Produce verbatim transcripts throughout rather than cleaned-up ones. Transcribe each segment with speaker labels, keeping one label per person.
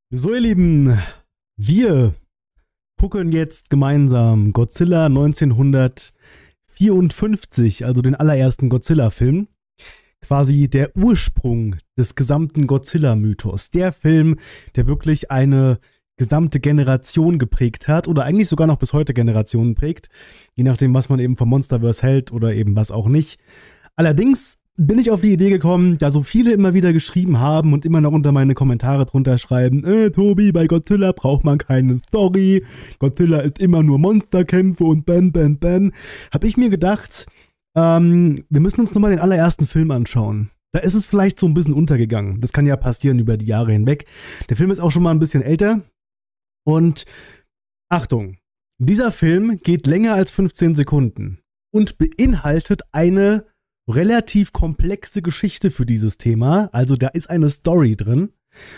Speaker 1: So, ihr Lieben, wir gucken jetzt gemeinsam Godzilla neunzehnhundertvierundfünfzig, also den allerersten Godzilla-Film. Quasi der Ursprung des gesamten Godzilla-Mythos. Der Film, der wirklich eine gesamte Generation geprägt hat oder eigentlich sogar noch bis heute Generationen prägt, je nachdem, was man eben vom Monsterverse hält oder eben was auch nicht. Allerdings bin ich auf die Idee gekommen, da so viele immer wieder geschrieben haben und immer noch unter meine Kommentare drunter schreiben, äh, Tobi, bei Godzilla braucht man keine Story, Godzilla ist immer nur Monsterkämpfe und bam, bam, bam, habe ich mir gedacht, ähm, wir müssen uns nochmal den allerersten Film anschauen. Da ist es vielleicht so ein bisschen untergegangen. Das kann ja passieren über die Jahre hinweg. Der Film ist auch schon mal ein bisschen älter. Und Achtung, dieser Film geht länger als fünfzehn Sekunden und beinhaltet eine relativ komplexe Geschichte für dieses Thema. Also da ist eine Story drin,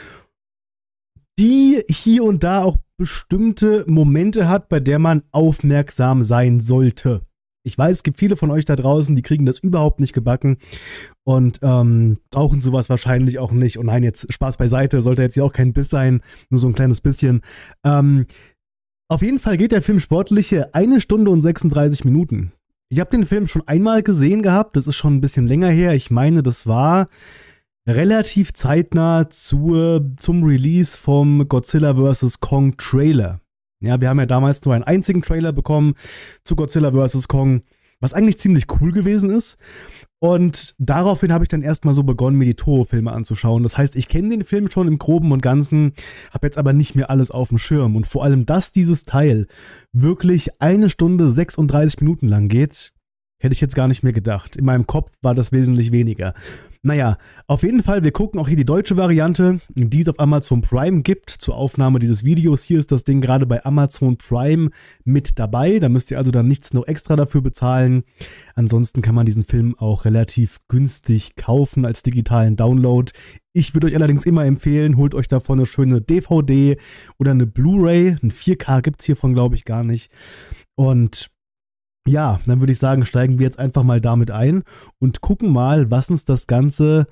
Speaker 1: die hier und da auch bestimmte Momente hat, bei der man aufmerksam sein sollte. Ich weiß, es gibt viele von euch da draußen, die kriegen das überhaupt nicht gebacken und ähm, brauchen sowas wahrscheinlich auch nicht. Und nein, jetzt Spaß beiseite, sollte jetzt hier auch kein Biss sein, nur so ein kleines bisschen. Ähm, auf jeden Fall geht der Film sportliche eine Stunde und sechsunddreißig Minuten. Ich habe den Film schon einmal gesehen gehabt, das ist schon ein bisschen länger her. Ich meine, das war relativ zeitnah zur, zum Release vom Godzilla versus. Kong Trailer. Ja, wir haben ja damals nur einen einzigen Trailer bekommen zu Godzilla versus. Kong, was eigentlich ziemlich cool gewesen ist. Und daraufhin habe ich dann erstmal so begonnen, mir die Toho-Filme anzuschauen. Das heißt, ich kenne den Film schon im Groben und Ganzen, habe jetzt aber nicht mehr alles auf dem Schirm. Und vor allem, dass dieses Teil wirklich eine Stunde sechsunddreißig Minuten lang geht, hätte ich jetzt gar nicht mehr gedacht. In meinem Kopf war das wesentlich weniger. Naja, auf jeden Fall, wir gucken auch hier die deutsche Variante, die es auf Amazon Prime gibt, zur Aufnahme dieses Videos. Hier ist das Ding gerade bei Amazon Prime mit dabei. Da müsst ihr also dann nichts noch extra dafür bezahlen. Ansonsten kann man diesen Film auch relativ günstig kaufen als digitalen Download. Ich würde euch allerdings immer empfehlen, holt euch davon eine schöne D V D oder eine Blu-ray. Ein vier K gibt es hiervon, glaube ich, gar nicht. Und ja, dann würde ich sagen, steigen wir jetzt einfach mal damit ein und gucken mal, was uns das Ganze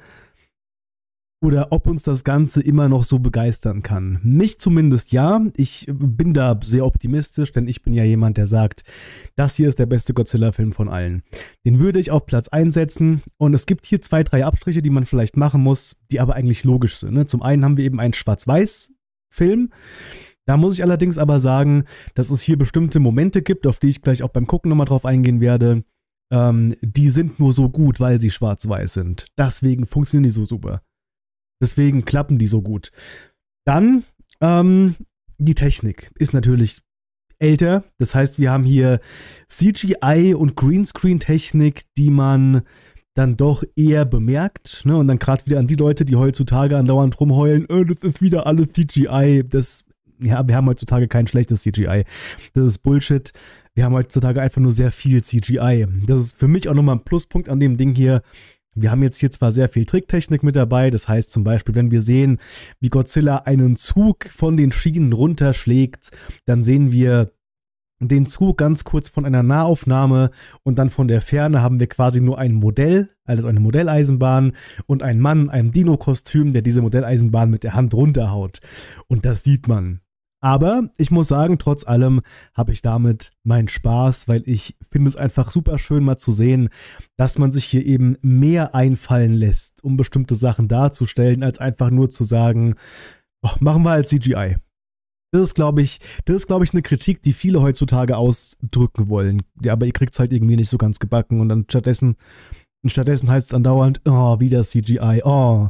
Speaker 1: oder ob uns das Ganze immer noch so begeistern kann. Mich zumindest ja, ich bin da sehr optimistisch, denn ich bin ja jemand, der sagt, das hier ist der beste Godzilla-Film von allen. Den würde ich auf Platz eins setzen und es gibt hier zwei, drei Abstriche, die man vielleicht machen muss, die aber eigentlich logisch sind. Ne? Zum einen haben wir eben einen Schwarz-Weiß-Film. Da muss ich allerdings aber sagen, dass es hier bestimmte Momente gibt, auf die ich gleich auch beim Gucken nochmal drauf eingehen werde. Ähm, die sind nur so gut, weil sie schwarz-weiß sind. Deswegen funktionieren die so super. Deswegen klappen die so gut. Dann, ähm, die Technik ist natürlich älter. Das heißt, wir haben hier C G I und Greenscreen-Technik, die man dann doch eher bemerkt. Ne? Und dann gerade wieder an die Leute, die heutzutage andauernd rumheulen, oh, das ist wieder alles C G I, das ja, wir haben heutzutage kein schlechtes C G I. Das ist Bullshit. Wir haben heutzutage einfach nur sehr viel C G I. Das ist für mich auch nochmal ein Pluspunkt an dem Ding hier. Wir haben jetzt hier zwar sehr viel Tricktechnik mit dabei. Das heißt zum Beispiel, wenn wir sehen, wie Godzilla einen Zug von den Schienen runterschlägt, dann sehen wir den Zug ganz kurz von einer Nahaufnahme und dann von der Ferne haben wir quasi nur ein Modell, also eine Modelleisenbahn und einen Mann in einem Dino-Kostüm, der diese Modelleisenbahn mit der Hand runterhaut. Und das sieht man. Aber ich muss sagen, trotz allem habe ich damit meinen Spaß, weil ich finde es einfach super schön mal zu sehen, dass man sich hier eben mehr einfallen lässt, um bestimmte Sachen darzustellen, als einfach nur zu sagen, oh, machen wir halt C G I. Das ist, glaube ich, das ist, glaube ich, eine Kritik, die viele heutzutage ausdrücken wollen. Ja, aber ihr kriegt es halt irgendwie nicht so ganz gebacken und dann stattdessen, stattdessen heißt es andauernd, oh, wieder C G I, oh,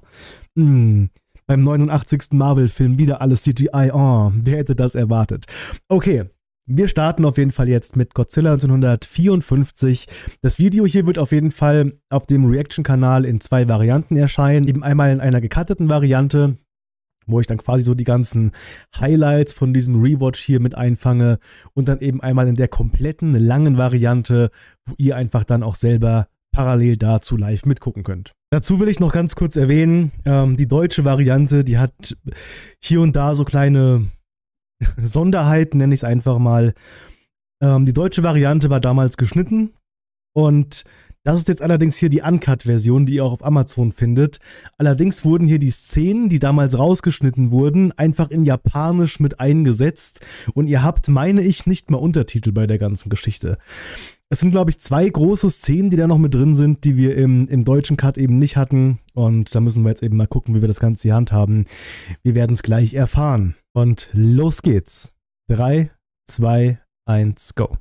Speaker 1: mh. Beim neunundachtzigsten Marvel-Film wieder alles C G I. Oh, wer hätte das erwartet? Okay, wir starten auf jeden Fall jetzt mit Godzilla neunzehnhundertvierundfünfzig. Das Video hier wird auf jeden Fall auf dem Reaction-Kanal in zwei Varianten erscheinen. Eben einmal in einer gecutteten Variante, wo ich dann quasi so die ganzen Highlights von diesem Rewatch hier mit einfange. Und dann eben einmal in der kompletten, langen Variante, wo ihr einfach dann auch selber parallel dazu live mitgucken könnt. Dazu will ich noch ganz kurz erwähnen, ähm, die deutsche Variante, die hat hier und da so kleine Sonderheiten, nenne ich es einfach mal. Ähm, die deutsche Variante war damals geschnitten und Das ist jetzt allerdings hier die Uncut-Version, die ihr auch auf Amazon findet. Allerdings wurden hier die Szenen, die damals rausgeschnitten wurden, einfach in Japanisch mit eingesetzt. Und ihr habt, meine ich, nicht mal Untertitel bei der ganzen Geschichte. Es sind, glaube ich, zwei große Szenen, die da noch mit drin sind, die wir im, im deutschen Cut eben nicht hatten. Und da müssen wir jetzt eben mal gucken, wie wir das Ganze hier handhaben. Wir werden es gleich erfahren. Und los geht's. Drei, zwei, eins, go.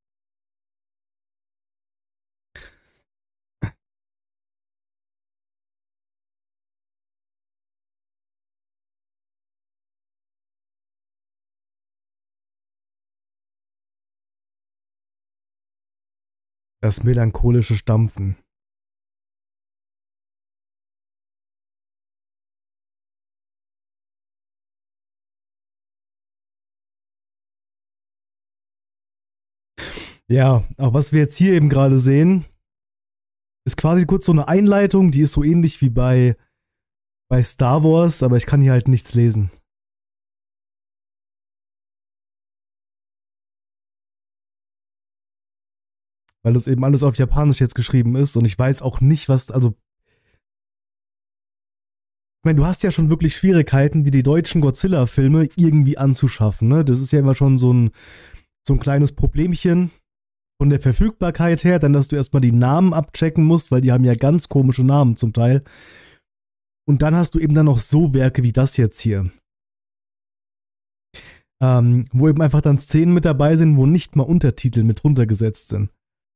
Speaker 1: Das melancholische Stampfen. Ja, auch was wir jetzt hier eben gerade sehen, ist quasi kurz so eine Einleitung, die ist so ähnlich wie bei, bei Star Wars, aber ich kann hier halt nichts lesen. Weil das eben alles auf Japanisch jetzt geschrieben ist und ich weiß auch nicht, was, also, ich meine, du hast ja schon wirklich Schwierigkeiten, die die deutschen Godzilla-Filme irgendwie anzuschaffen, ne? Das ist ja immer schon so ein, so ein kleines Problemchen von der Verfügbarkeit her, dann, dass du erstmal die Namen abchecken musst, weil die haben ja ganz komische Namen zum Teil. Und dann hast du eben dann noch so Werke wie das jetzt hier. Ähm, wo eben einfach dann Szenen mit dabei sind, wo nicht mal Untertitel mit runtergesetzt sind.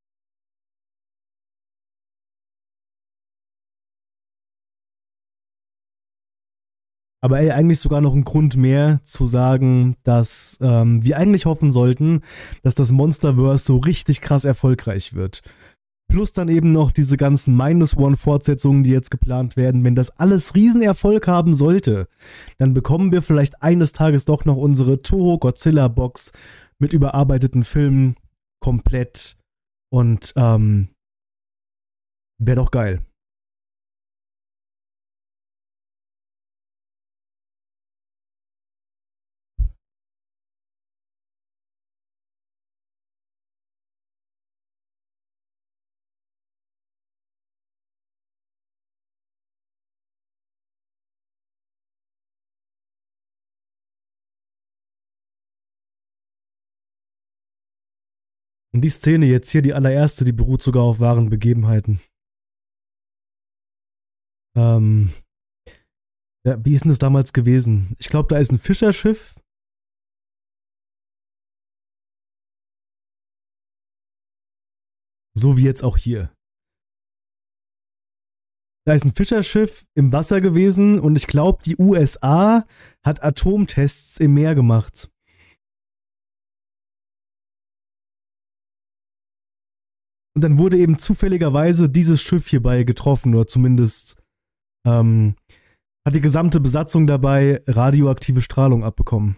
Speaker 1: Aber ey, eigentlich sogar noch ein Grund mehr zu sagen, dass ähm, wir eigentlich hoffen sollten, dass das Monsterverse so richtig krass erfolgreich wird. Plus dann eben noch diese ganzen Minus One-Fortsetzungen, die jetzt geplant werden. Wenn das alles Riesenerfolg haben sollte, dann bekommen wir vielleicht eines Tages doch noch unsere Toho Godzilla Box mit überarbeiteten Filmen komplett. Und ähm, wäre doch geil. Und die Szene jetzt hier, die allererste, die beruht sogar auf wahren Begebenheiten. Ähm, ja, wie ist denn das damals gewesen? Ich glaube, da ist ein Fischerschiff. So wie jetzt auch hier. Da ist ein Fischerschiff im Wasser gewesen und ich glaube, die U S A hat Atomtests im Meer gemacht. Und dann wurde eben zufälligerweise dieses Schiff hierbei getroffen, oder zumindest ähm, hat die gesamte Besatzung dabei radioaktive Strahlung abbekommen.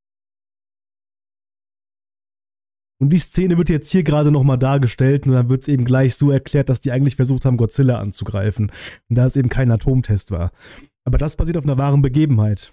Speaker 1: Und die Szene wird jetzt hier gerade nochmal dargestellt und dann wird es eben gleich so erklärt, dass die eigentlich versucht haben, Godzilla anzugreifen. Und da es eben kein Atomtest war. Aber das basiert auf einer wahren Begebenheit.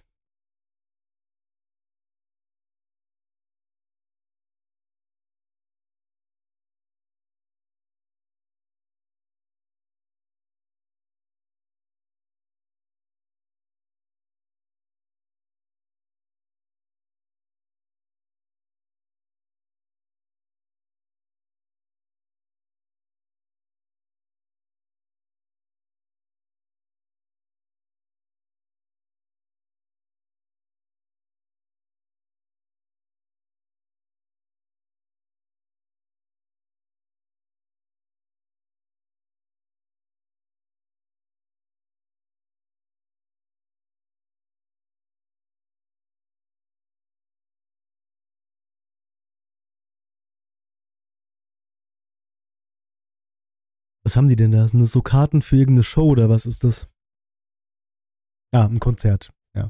Speaker 1: Was haben die denn da? Sind das so Karten für irgendeine Show oder was ist das? Ja, ein Konzert. Ja.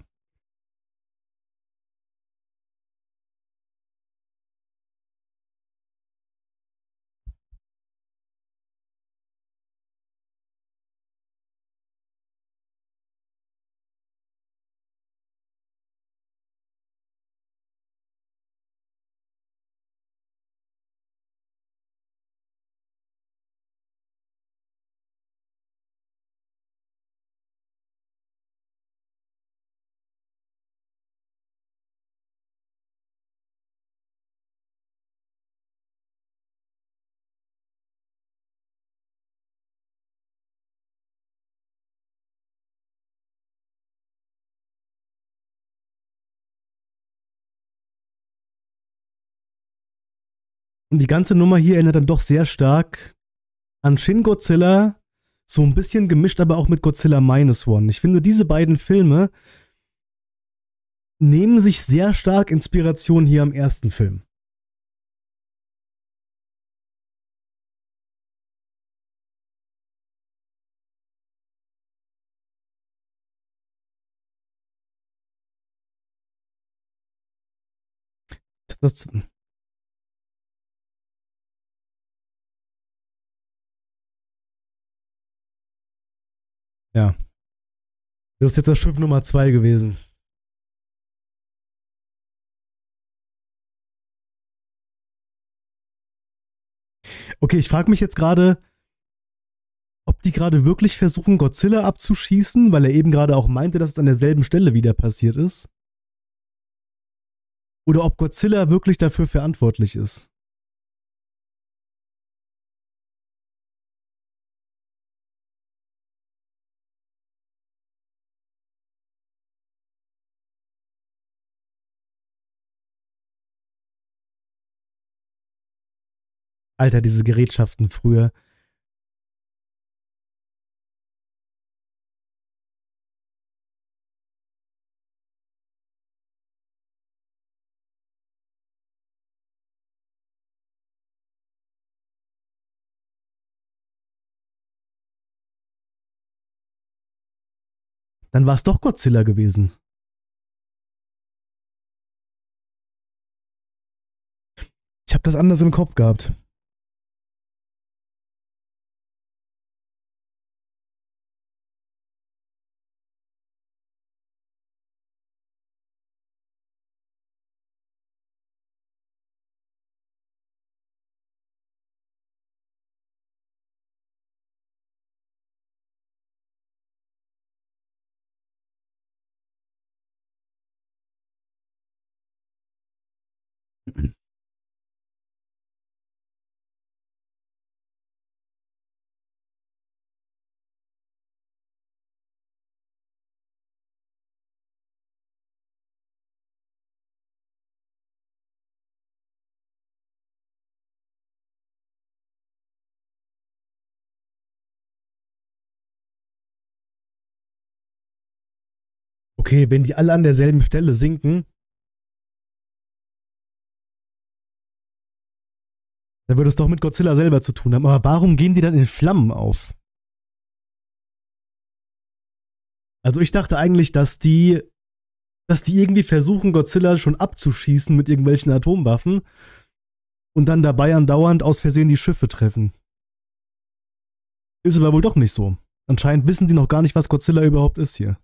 Speaker 1: Und die ganze Nummer hier erinnert dann doch sehr stark an Shin Godzilla, so ein bisschen gemischt, aber auch mit Godzilla Minus One. Ich finde, diese beiden Filme nehmen sich sehr stark Inspiration hier am ersten Film. Das, ja. Das ist jetzt das Schiff Nummer zwei gewesen. Okay, ich frage mich jetzt gerade, ob die gerade wirklich versuchen, Godzilla abzuschießen, weil er eben gerade auch meinte, dass es an derselben Stelle wieder passiert ist. Oder ob Godzilla wirklich dafür verantwortlich ist. Alter, diese Gerätschaften früher. Dann war es doch Godzilla gewesen. Ich habe das anders im Kopf gehabt. Okay, wenn die alle an derselben Stelle sinken, dann würde es doch mit Godzilla selber zu tun haben. Aber warum gehen die dann in Flammen auf? Also ich dachte eigentlich, dass die, dass die irgendwie versuchen, Godzilla schon abzuschießen mit irgendwelchen Atomwaffen und dann dabei andauernd aus Versehen die Schiffe treffen. Ist aber wohl doch nicht so. Anscheinend wissen die noch gar nicht, was Godzilla überhaupt ist hier.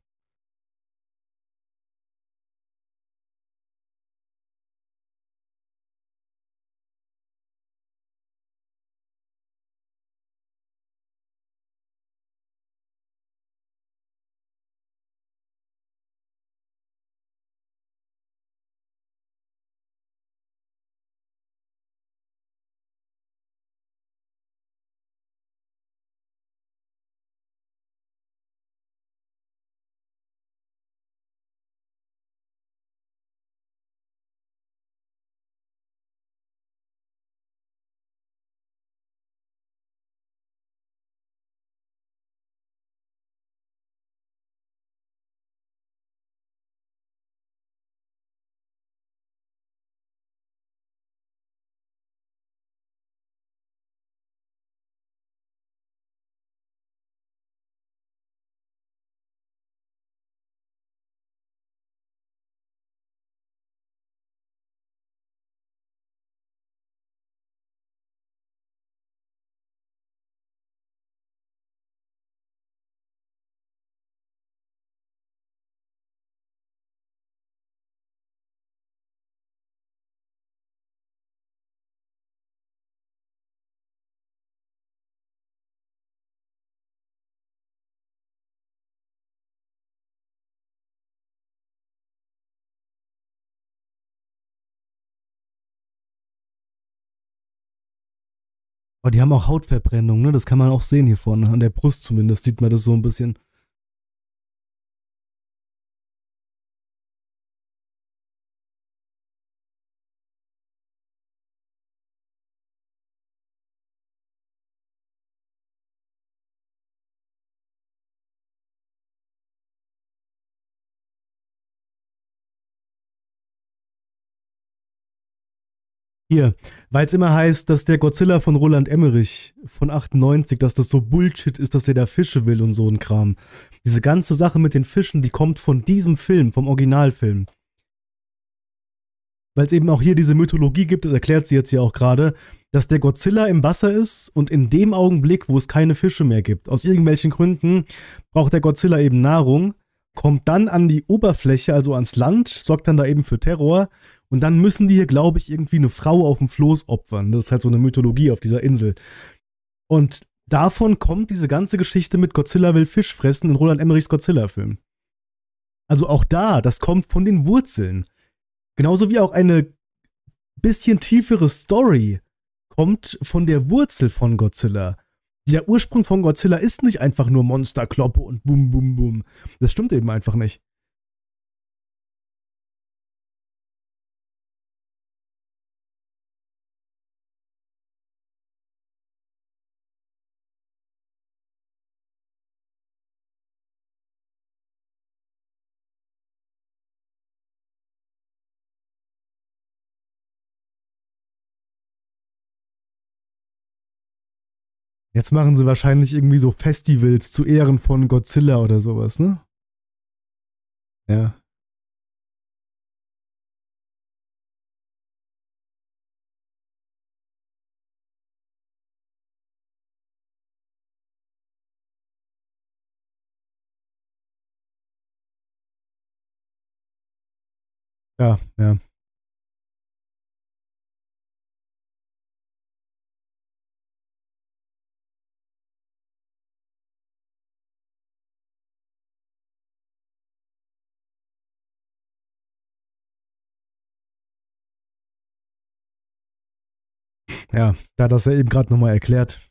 Speaker 1: Aber die haben auch Hautverbrennung, ne? Das kann man auch sehen hier vorne. An der Brust zumindest sieht man das so ein bisschen. Hier, weil es immer heißt, dass der Godzilla von Roland Emmerich von achtundneunzig, dass das so Bullshit ist, dass der da Fische will und so ein Kram. Diese ganze Sache mit den Fischen, die kommt von diesem Film, vom Originalfilm. Weil es eben auch hier diese Mythologie gibt, das erklärt sie jetzt ja auch gerade, dass der Godzilla im Wasser ist und in dem Augenblick, wo es keine Fische mehr gibt, aus irgendwelchen Gründen, braucht der Godzilla eben Nahrung, kommt dann an die Oberfläche, also ans Land, sorgt dann da eben für Terror und dann müssen die hier, glaube ich, irgendwie eine Frau auf dem Floß opfern. Das ist halt so eine Mythologie auf dieser Insel. Und davon kommt diese ganze Geschichte mit Godzilla will Fisch fressen in Roland Emmerichs Godzilla-Film. Also auch da, das kommt von den Wurzeln. Genauso wie auch eine bisschen tiefere Story kommt von der Wurzel von Godzilla. Der Ursprung von Godzilla ist nicht einfach nur Monsterkloppe und bum bum bum. Das stimmt eben einfach nicht. Jetzt machen sie wahrscheinlich irgendwie so Festivals zu Ehren von Godzilla oder sowas, ne? Ja, ja, ja. Ja, da hat das ja eben gerade nochmal erklärt.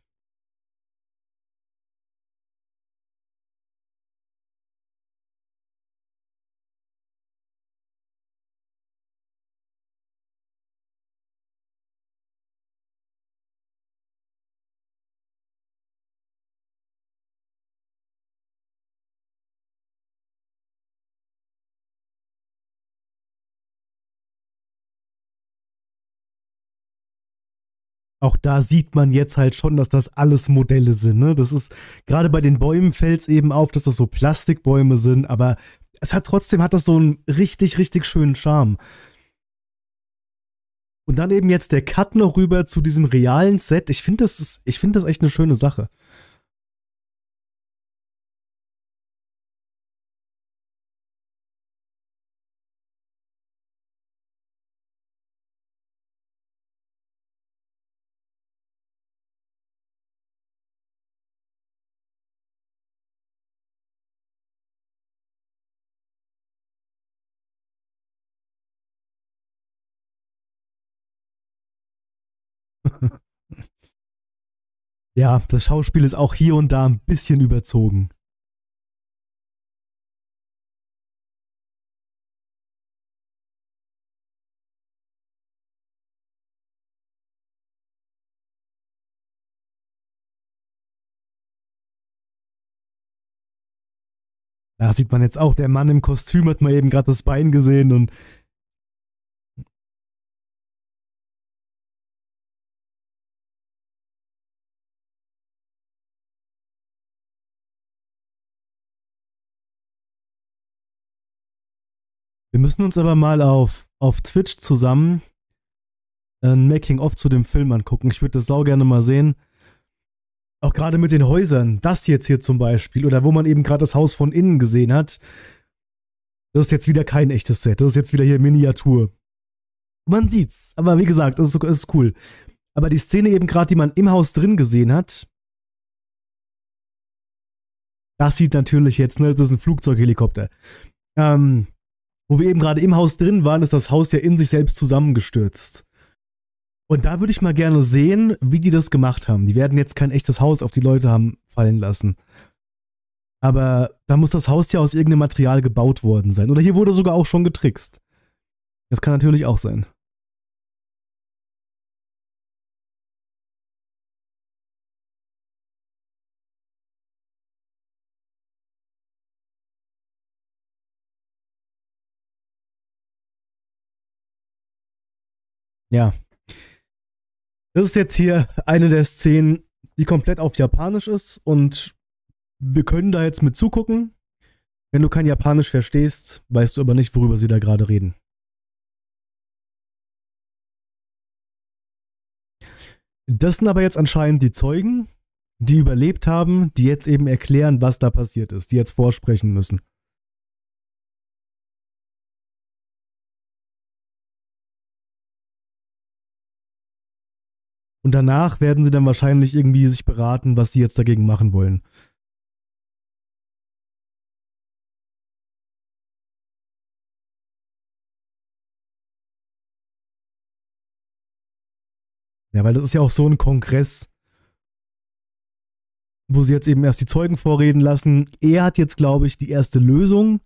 Speaker 1: Auch da sieht man jetzt halt schon, dass das alles Modelle sind, ne? Das ist, gerade bei den Bäumen fällt es eben auf, dass das so Plastikbäume sind, aber es hat trotzdem hat das so einen richtig, richtig schönen Charme. Und dann eben jetzt der Cut noch rüber zu diesem realen Set. Ich finde, das ist, ich finde das echt eine schöne Sache. Ja, das Schauspiel ist auch hier und da ein bisschen überzogen. Da sieht man jetzt auch, der Mann im Kostüm hat man eben gerade das Bein gesehen und wir müssen uns aber mal auf, auf Twitch zusammen ein Making-of zu dem Film angucken. Ich würde das sau gerne mal sehen. Auch gerade mit den Häusern, das jetzt hier zum Beispiel, oder wo man eben gerade das Haus von innen gesehen hat, das ist jetzt wieder kein echtes Set, das ist jetzt wieder hier Miniatur. Man sieht's, aber wie gesagt, das ist, das ist cool. Aber die Szene eben gerade, die man im Haus drin gesehen hat, das sieht natürlich jetzt, ne, das ist ein Flugzeughelikopter. Ähm, wo wir eben gerade im Haus drin waren, ist das Haus ja in sich selbst zusammengestürzt. Und da würde ich mal gerne sehen, wie die das gemacht haben. Die werden jetzt kein echtes Haus auf die Leute haben fallen lassen. Aber da muss das Haus ja aus irgendeinem Material gebaut worden sein. Oder hier wurde sogar auch schon getrickst. Das kann natürlich auch sein. Ja. Das ist jetzt hier eine der Szenen, die komplett auf Japanisch ist und wir können da jetzt mit zugucken. Wenn du kein Japanisch verstehst, weißt du aber nicht, worüber sie da gerade reden. Das sind aber jetzt anscheinend die Zeugen, die überlebt haben, die jetzt eben erklären, was da passiert ist, die jetzt vorsprechen müssen. Und danach werden sie dann wahrscheinlich irgendwie sich beraten, was sie jetzt dagegen machen wollen. Ja, weil das ist ja auch so ein Kongress, wo sie jetzt eben erst die Zeugen vorreden lassen. Er hat jetzt, glaube ich, die erste Lösung.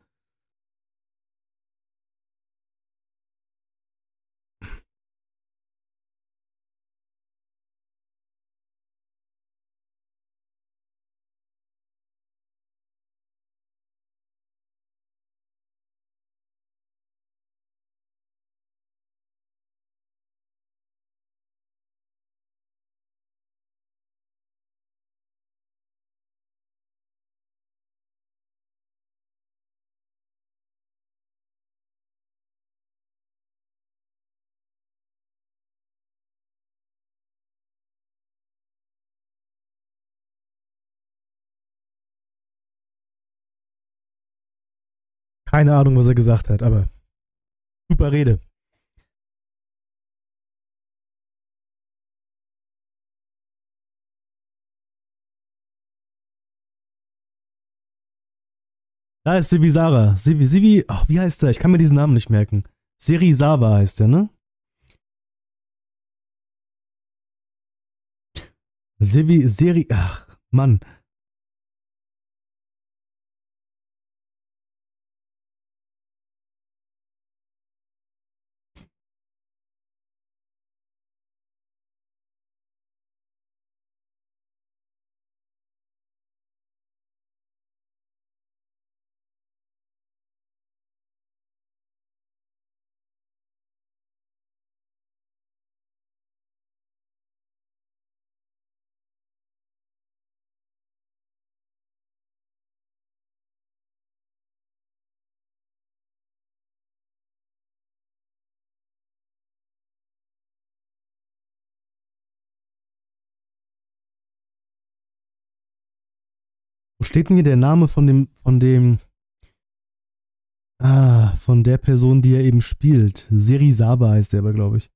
Speaker 1: Keine Ahnung, was er gesagt hat, aber super Rede. Da ist Sivisara. Sivi, Sivi, ach, wie heißt der? Ich kann mir diesen Namen nicht merken. Serizawa heißt der, ne? Sivi, Seri, ach, Mann. Wo steht denn hier der Name von dem, von dem, ah, von der Person, die er eben spielt? Serizawa heißt der aber, glaube ich.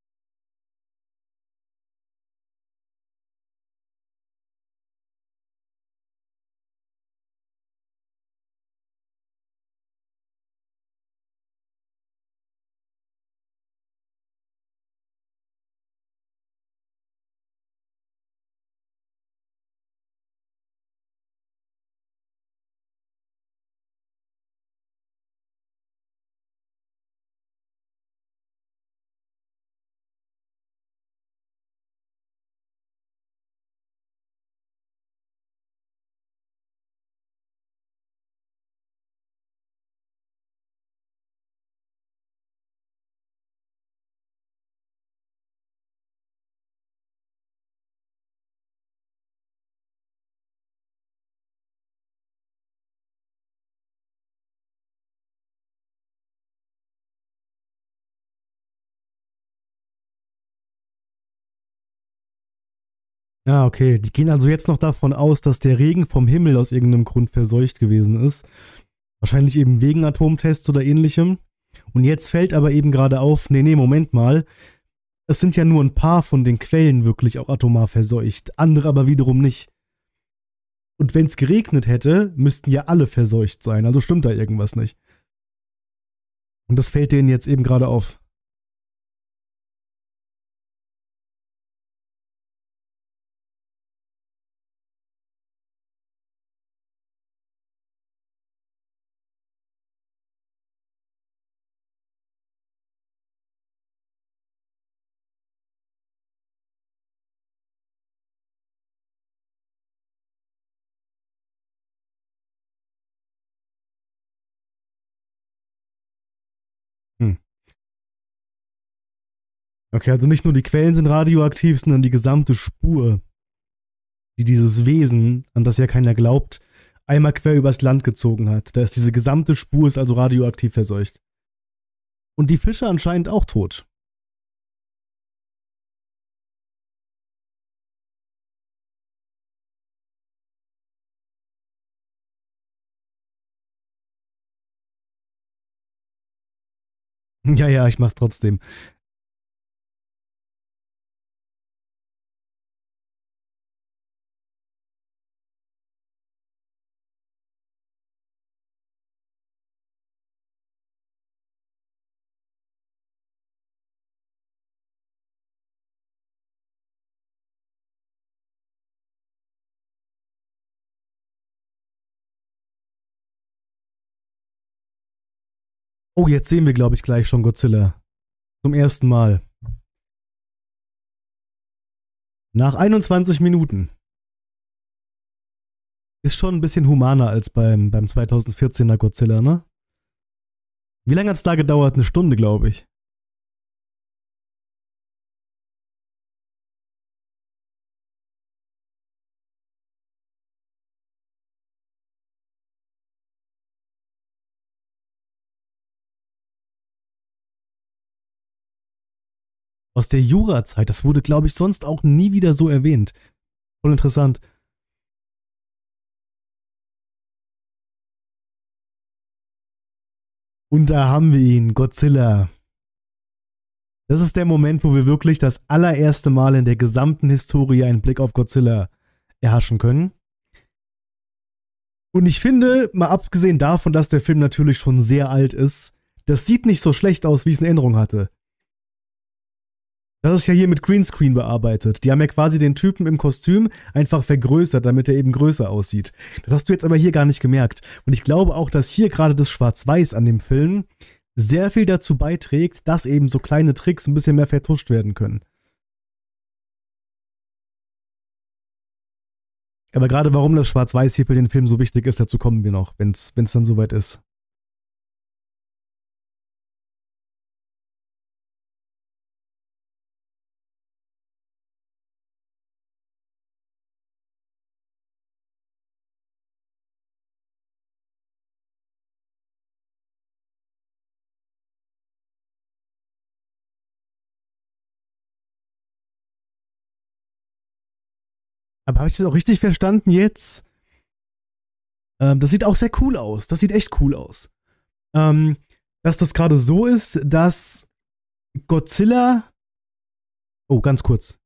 Speaker 1: Ja, okay. Die gehen also jetzt noch davon aus, dass der Regen vom Himmel aus irgendeinem Grund verseucht gewesen ist. Wahrscheinlich eben wegen Atomtests oder ähnlichem. Und jetzt fällt aber eben gerade auf, nee, nee, Moment mal. Es sind ja nur ein paar von den Quellen wirklich auch atomar verseucht, andere aber wiederum nicht. Und wenn es geregnet hätte, müssten ja alle verseucht sein. Also stimmt da irgendwas nicht. Und das fällt denen jetzt eben gerade auf. Hm. Okay, also nicht nur die Quellen sind radioaktiv, sondern die gesamte Spur, die dieses Wesen, an das ja keiner glaubt, einmal quer übers Land gezogen hat. Da ist diese gesamte Spur ist also radioaktiv verseucht. Und die Fische anscheinend auch tot. Ja, ja, ich mach's trotzdem. Oh, jetzt sehen wir, glaube ich, gleich schon Godzilla. Zum ersten Mal. Nach einundzwanzig Minuten. Ist schon ein bisschen humaner als beim, beim zweitausendvierzehner Godzilla, ne? Wie lange hat's da gedauert? Eine Stunde, glaube ich. Aus der Jurazeit, das wurde, glaube ich, sonst auch nie wieder so erwähnt. Voll interessant. Und da haben wir ihn, Godzilla. Das ist der Moment, wo wir wirklich das allererste Mal in der gesamten Historie einen Blick auf Godzilla erhaschen können. Und ich finde, mal abgesehen davon, dass der Film natürlich schon sehr alt ist, das sieht nicht so schlecht aus, wie ich es in Erinnerung hatte. Das ist ja hier mit Greenscreen bearbeitet. Die haben ja quasi den Typen im Kostüm einfach vergrößert, damit er eben größer aussieht. Das hast du jetzt aber hier gar nicht gemerkt. Und ich glaube auch, dass hier gerade das Schwarz-Weiß an dem Film sehr viel dazu beiträgt, dass eben so kleine Tricks ein bisschen mehr vertuscht werden können. Aber gerade warum das Schwarz-Weiß hier für den Film so wichtig ist, dazu kommen wir noch, wenn es dann soweit ist. Aber habe ich das auch richtig verstanden jetzt? Ähm, das sieht auch sehr cool aus. Das sieht echt cool aus. Ähm, dass das gerade so ist, dass Godzilla. Oh, ganz kurz.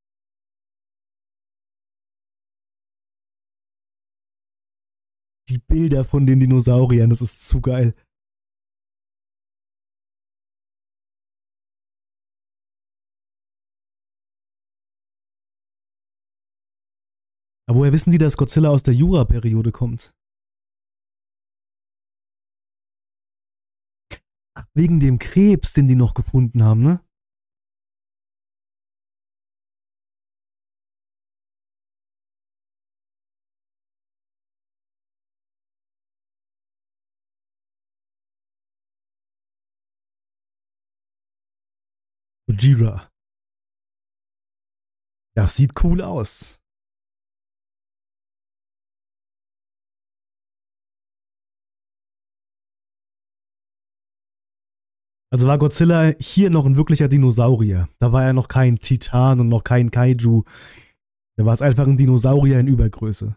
Speaker 1: Die Bilder von den Dinosauriern, das ist zu geil. Aber woher wissen die, dass Godzilla aus der Jura-Periode kommt? Ach, wegen dem Krebs, den die noch gefunden haben, ne? Gojira. Das sieht cool aus. Also war Godzilla hier noch ein wirklicher Dinosaurier. Da war er noch kein Titan und noch kein Kaiju. Da war es einfach ein Dinosaurier in Übergröße.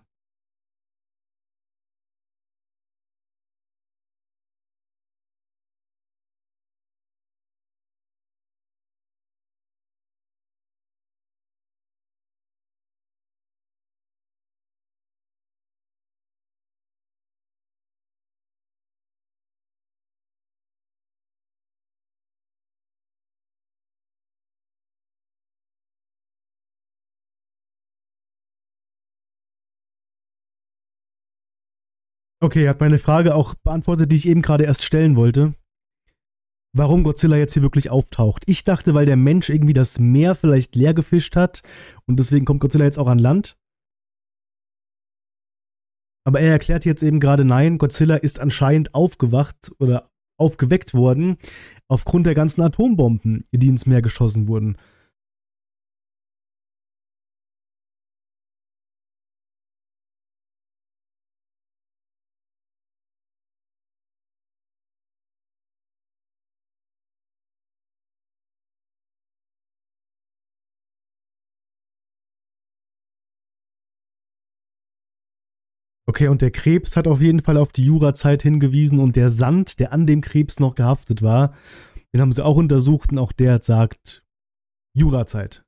Speaker 1: Okay, hat meine Frage auch beantwortet, die ich eben gerade erst stellen wollte. Warum Godzilla jetzt hier wirklich auftaucht. Ich dachte, weil der Mensch irgendwie das Meer vielleicht leer gefischt hat und deswegen kommt Godzilla jetzt auch an Land. Aber er erklärt jetzt eben gerade, nein, Godzilla ist anscheinend aufgewacht oder aufgeweckt worden aufgrund der ganzen Atombomben, die ins Meer geschossen wurden. Okay, und der Krebs hat auf jeden Fall auf die Jurazeit hingewiesen und der Sand, der an dem Krebs noch gehaftet war, den haben sie auch untersucht und auch der sagt Jurazeit.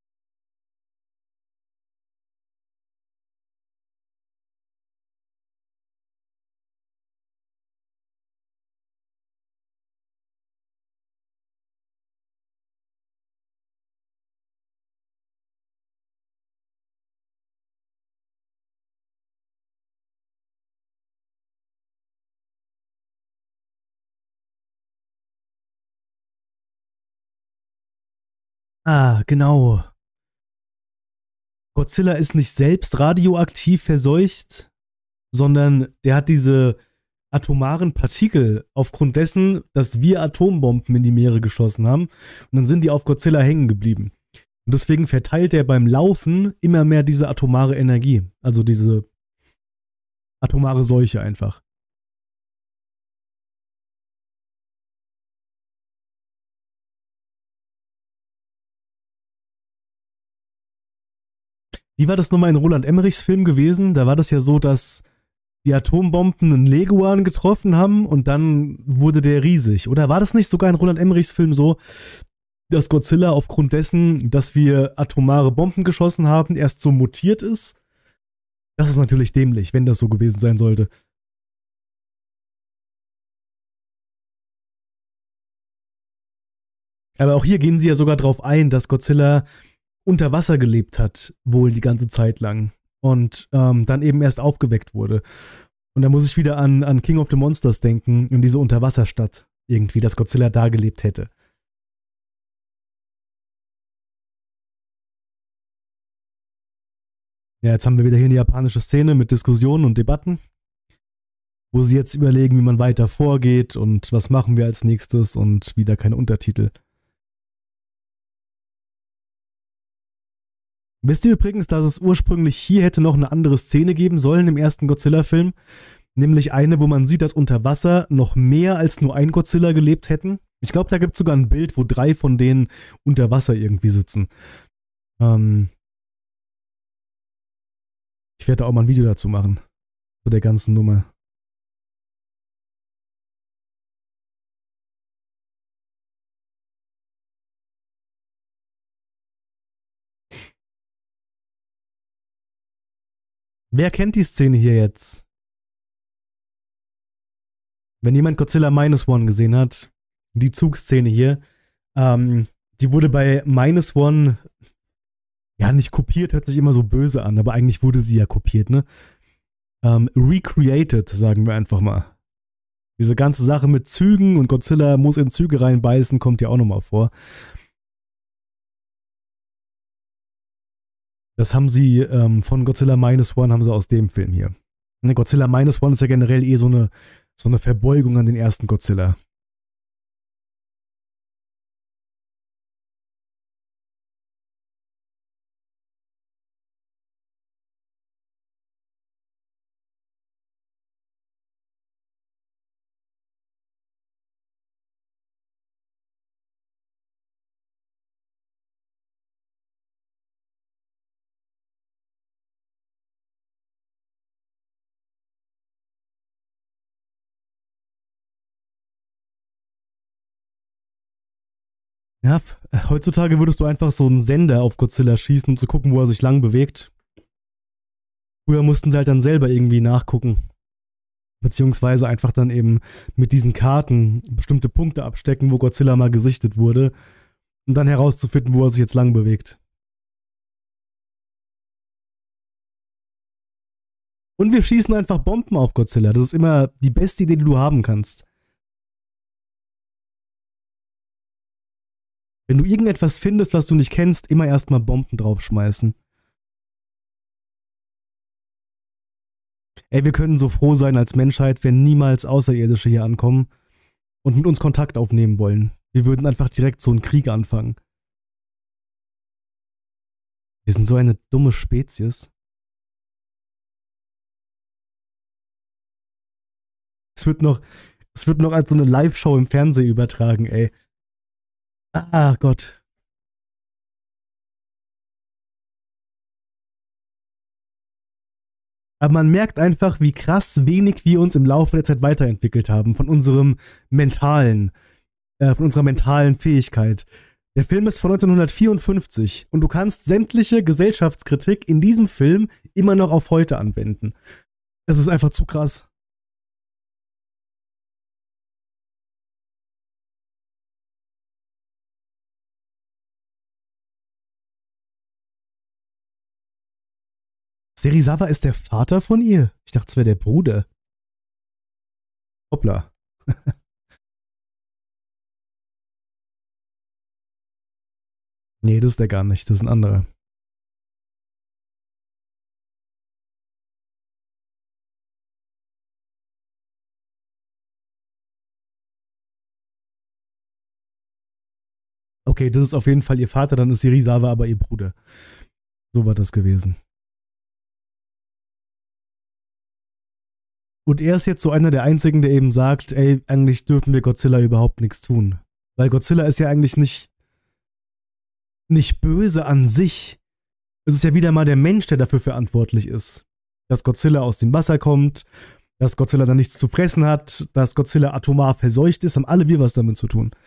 Speaker 1: Ah, genau. Godzilla ist nicht selbst radioaktiv verseucht, sondern der hat diese atomaren Partikel aufgrund dessen, dass wir Atombomben in die Meere geschossen haben. Und dann sind die auf Godzilla hängen geblieben. Und deswegen verteilt er beim Laufen immer mehr diese atomare Energie. Also diese atomare Seuche einfach. Wie war das nochmal in Roland Emmerichs Film gewesen? Da war das ja so, dass die Atombomben einen Leguan getroffen haben und dann wurde der riesig. Oder war das nicht sogar in Roland Emmerichs Film so, dass Godzilla aufgrund dessen, dass wir atomare Bomben geschossen haben, erst so mutiert ist? Das ist natürlich dämlich, wenn das so gewesen sein sollte. Aber auch hier gehen sie ja sogar drauf ein, dass Godzilla unter Wasser gelebt hat, wohl die ganze Zeit lang. Und ähm, dann eben erst aufgeweckt wurde. Und da muss ich wieder an, an King of the Monsters denken, in diese Unterwasserstadt. Irgendwie, dass Godzilla da gelebt hätte. Ja, jetzt haben wir wieder hier eine japanische Szene mit Diskussionen und Debatten, wo sie jetzt überlegen, wie man weiter vorgeht und was machen wir als nächstes und wieder keine Untertitel. Wisst ihr übrigens, dass es ursprünglich hier hätte noch eine andere Szene geben sollen im ersten Godzilla-Film? Nämlich eine, wo man sieht, dass unter Wasser noch mehr als nur ein Godzilla gelebt hätten. Ich glaube, da gibt es sogar ein Bild, wo drei von denen unter Wasser irgendwie sitzen. Ähm ich werde da auch mal ein Video dazu machen. Zu der ganzen Nummer. Wer kennt die Szene hier jetzt? Wenn jemand Godzilla Minus One gesehen hat, die Zugszene hier, ähm, die wurde bei Minus One, ja, nicht kopiert, hört sich immer so böse an, aber eigentlich wurde sie ja kopiert, ne? Ähm, recreated, sagen wir einfach mal. Diese ganze Sache mit Zügen und Godzilla muss in Züge reinbeißen, kommt ja auch nochmal vor. Das haben sie ähm, von Godzilla Minus One, haben sie aus dem Film hier. Ne, Godzilla Minus One ist ja generell eh so eine, so eine Verbeugung an den ersten Godzilla. Ja, heutzutage würdest du einfach so einen Sender auf Godzilla schießen, um zu gucken, wo er sich lang bewegt. Früher mussten sie halt dann selber irgendwie nachgucken. Beziehungsweise einfach dann eben mit diesen Karten bestimmte Punkte abstecken, wo Godzilla mal gesichtet wurde, um dann herauszufinden, wo er sich jetzt lang bewegt. Und wir schießen einfach Bomben auf Godzilla. Das ist immer die beste Idee, die du haben kannst. Wenn du irgendetwas findest, was du nicht kennst, immer erstmal Bomben draufschmeißen. Ey, wir können so froh sein als Menschheit, wenn niemals Außerirdische hier ankommen. und mit uns Kontakt aufnehmen wollen. Wir würden einfach direkt so einen Krieg anfangen. Wir sind so eine dumme Spezies. Es wird noch, es wird noch als so eine Live-Show im Fernsehen übertragen, ey. Ah, Gott. Aber man merkt einfach, wie krass wenig wir uns im Laufe der Zeit weiterentwickelt haben von unserem mentalen, äh, von unserer mentalen Fähigkeit. Der Film ist von neunzehnhundertvierundfünfzig und du kannst sämtliche Gesellschaftskritik in diesem Film immer noch auf heute anwenden. Es ist einfach zu krass. Serizawa ist der Vater von ihr? Ich dachte, es wäre der Bruder. Hoppla. Nee, das ist der gar nicht. Das ist ein anderer. Okay, das ist auf jeden Fall ihr Vater, dann ist Serizawa aber ihr Bruder. So war das gewesen. Und er ist jetzt so einer der einzigen, der eben sagt, ey, eigentlich dürfen wir Godzilla überhaupt nichts tun. Weil Godzilla ist ja eigentlich nicht, nicht böse an sich. Es ist ja wieder mal der Mensch, der dafür verantwortlich ist. Dass Godzilla aus dem Wasser kommt, dass Godzilla dann nichts zu fressen hat, dass Godzilla atomar verseucht ist, haben alle wir was damit zu tun.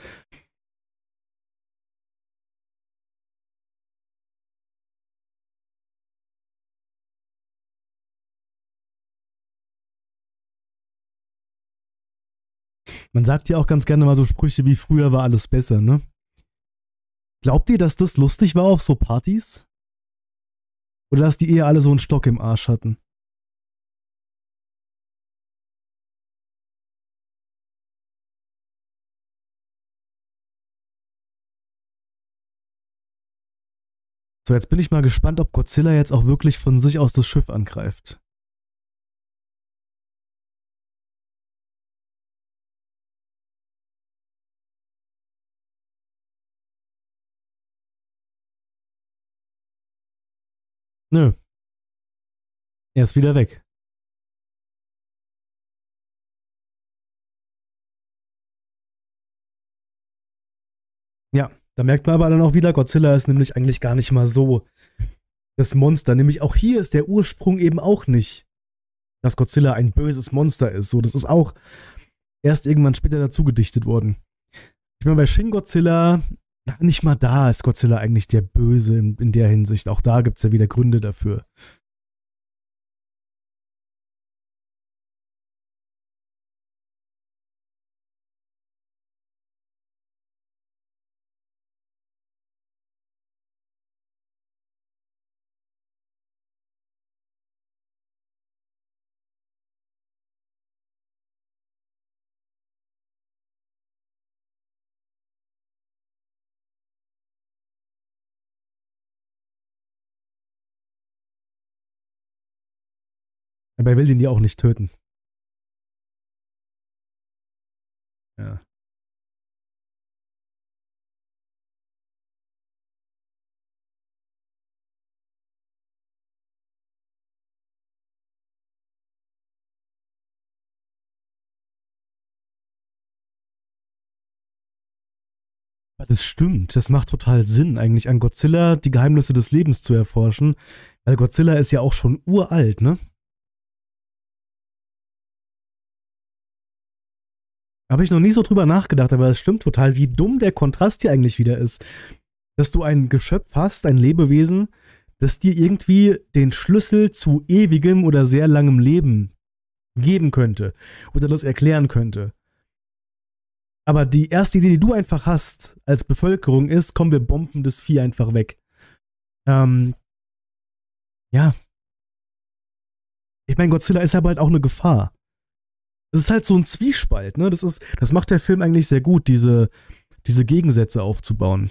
Speaker 1: Man sagt ja auch ganz gerne mal so Sprüche wie früher war alles besser, ne? Glaubt ihr, dass das lustig war auf so Partys? Oder dass die eher alle so einen Stock im Arsch hatten? So, jetzt bin ich mal gespannt, ob Godzilla jetzt auch wirklich von sich aus das Schiff angreift. Nö, er ist wieder weg. Ja, da merkt man aber dann auch wieder, Godzilla ist nämlich eigentlich gar nicht mal so das Monster. Nämlich auch hier ist der Ursprung eben auch nicht, dass Godzilla ein böses Monster ist. So, das ist auch erst irgendwann später dazu gedichtet worden. Ich meine, bei Shin Godzilla, nicht mal da ist Godzilla eigentlich der Böse in, in der Hinsicht. Auch da gibt es ja wieder Gründe dafür. Aber er will ihn ja auch nicht töten. Ja. Das stimmt, das macht total Sinn, eigentlich an Godzilla die Geheimnisse des Lebens zu erforschen, weil Godzilla ist ja auch schon uralt, ne? Habe ich noch nie so drüber nachgedacht, aber es stimmt total, wie dumm der Kontrast hier eigentlich wieder ist. Dass du ein Geschöpf hast, ein Lebewesen, das dir irgendwie den Schlüssel zu ewigem oder sehr langem Leben geben könnte oder das erklären könnte. Aber die erste Idee, die du einfach hast als Bevölkerung ist, komm, wir bomben das Vieh einfach weg. Ähm, ja, ich meine, Godzilla ist aber halt auch eine Gefahr. Das ist halt so ein Zwiespalt, ne? Das ist, das macht der Film eigentlich sehr gut, diese, diese Gegensätze aufzubauen.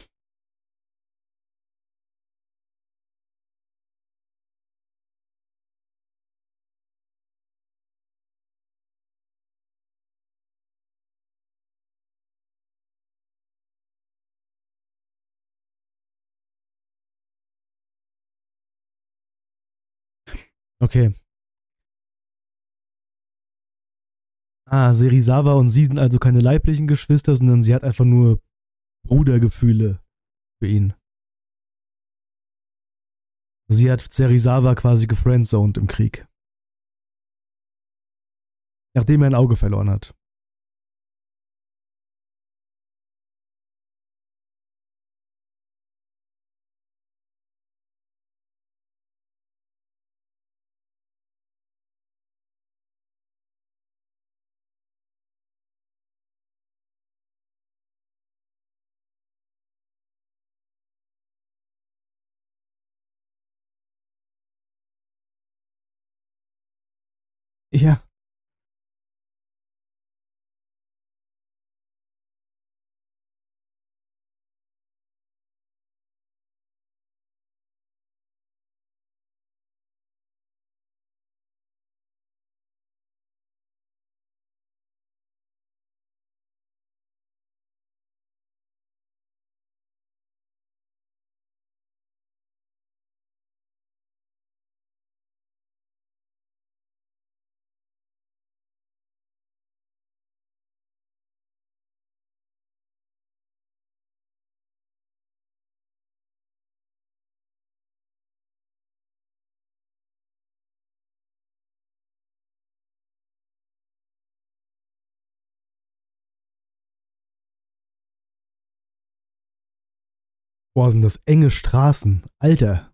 Speaker 1: Okay. Ah, Serizawa und sie sind also keine leiblichen Geschwister, sondern sie hat einfach nur Brudergefühle für ihn. Sie hat Serizawa quasi gefriendzoned im Krieg. Nachdem er ein Auge verloren hat. Ja. Boah, sind das enge Straßen. Alter.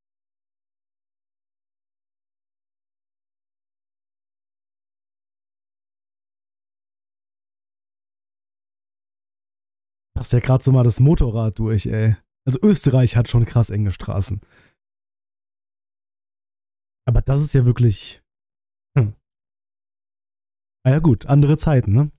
Speaker 1: Passt ja gerade so mal das Motorrad durch, ey. Also Österreich hat schon krass enge Straßen. Aber das ist ja wirklich. Hm. Ah ja gut, andere Zeiten, ne?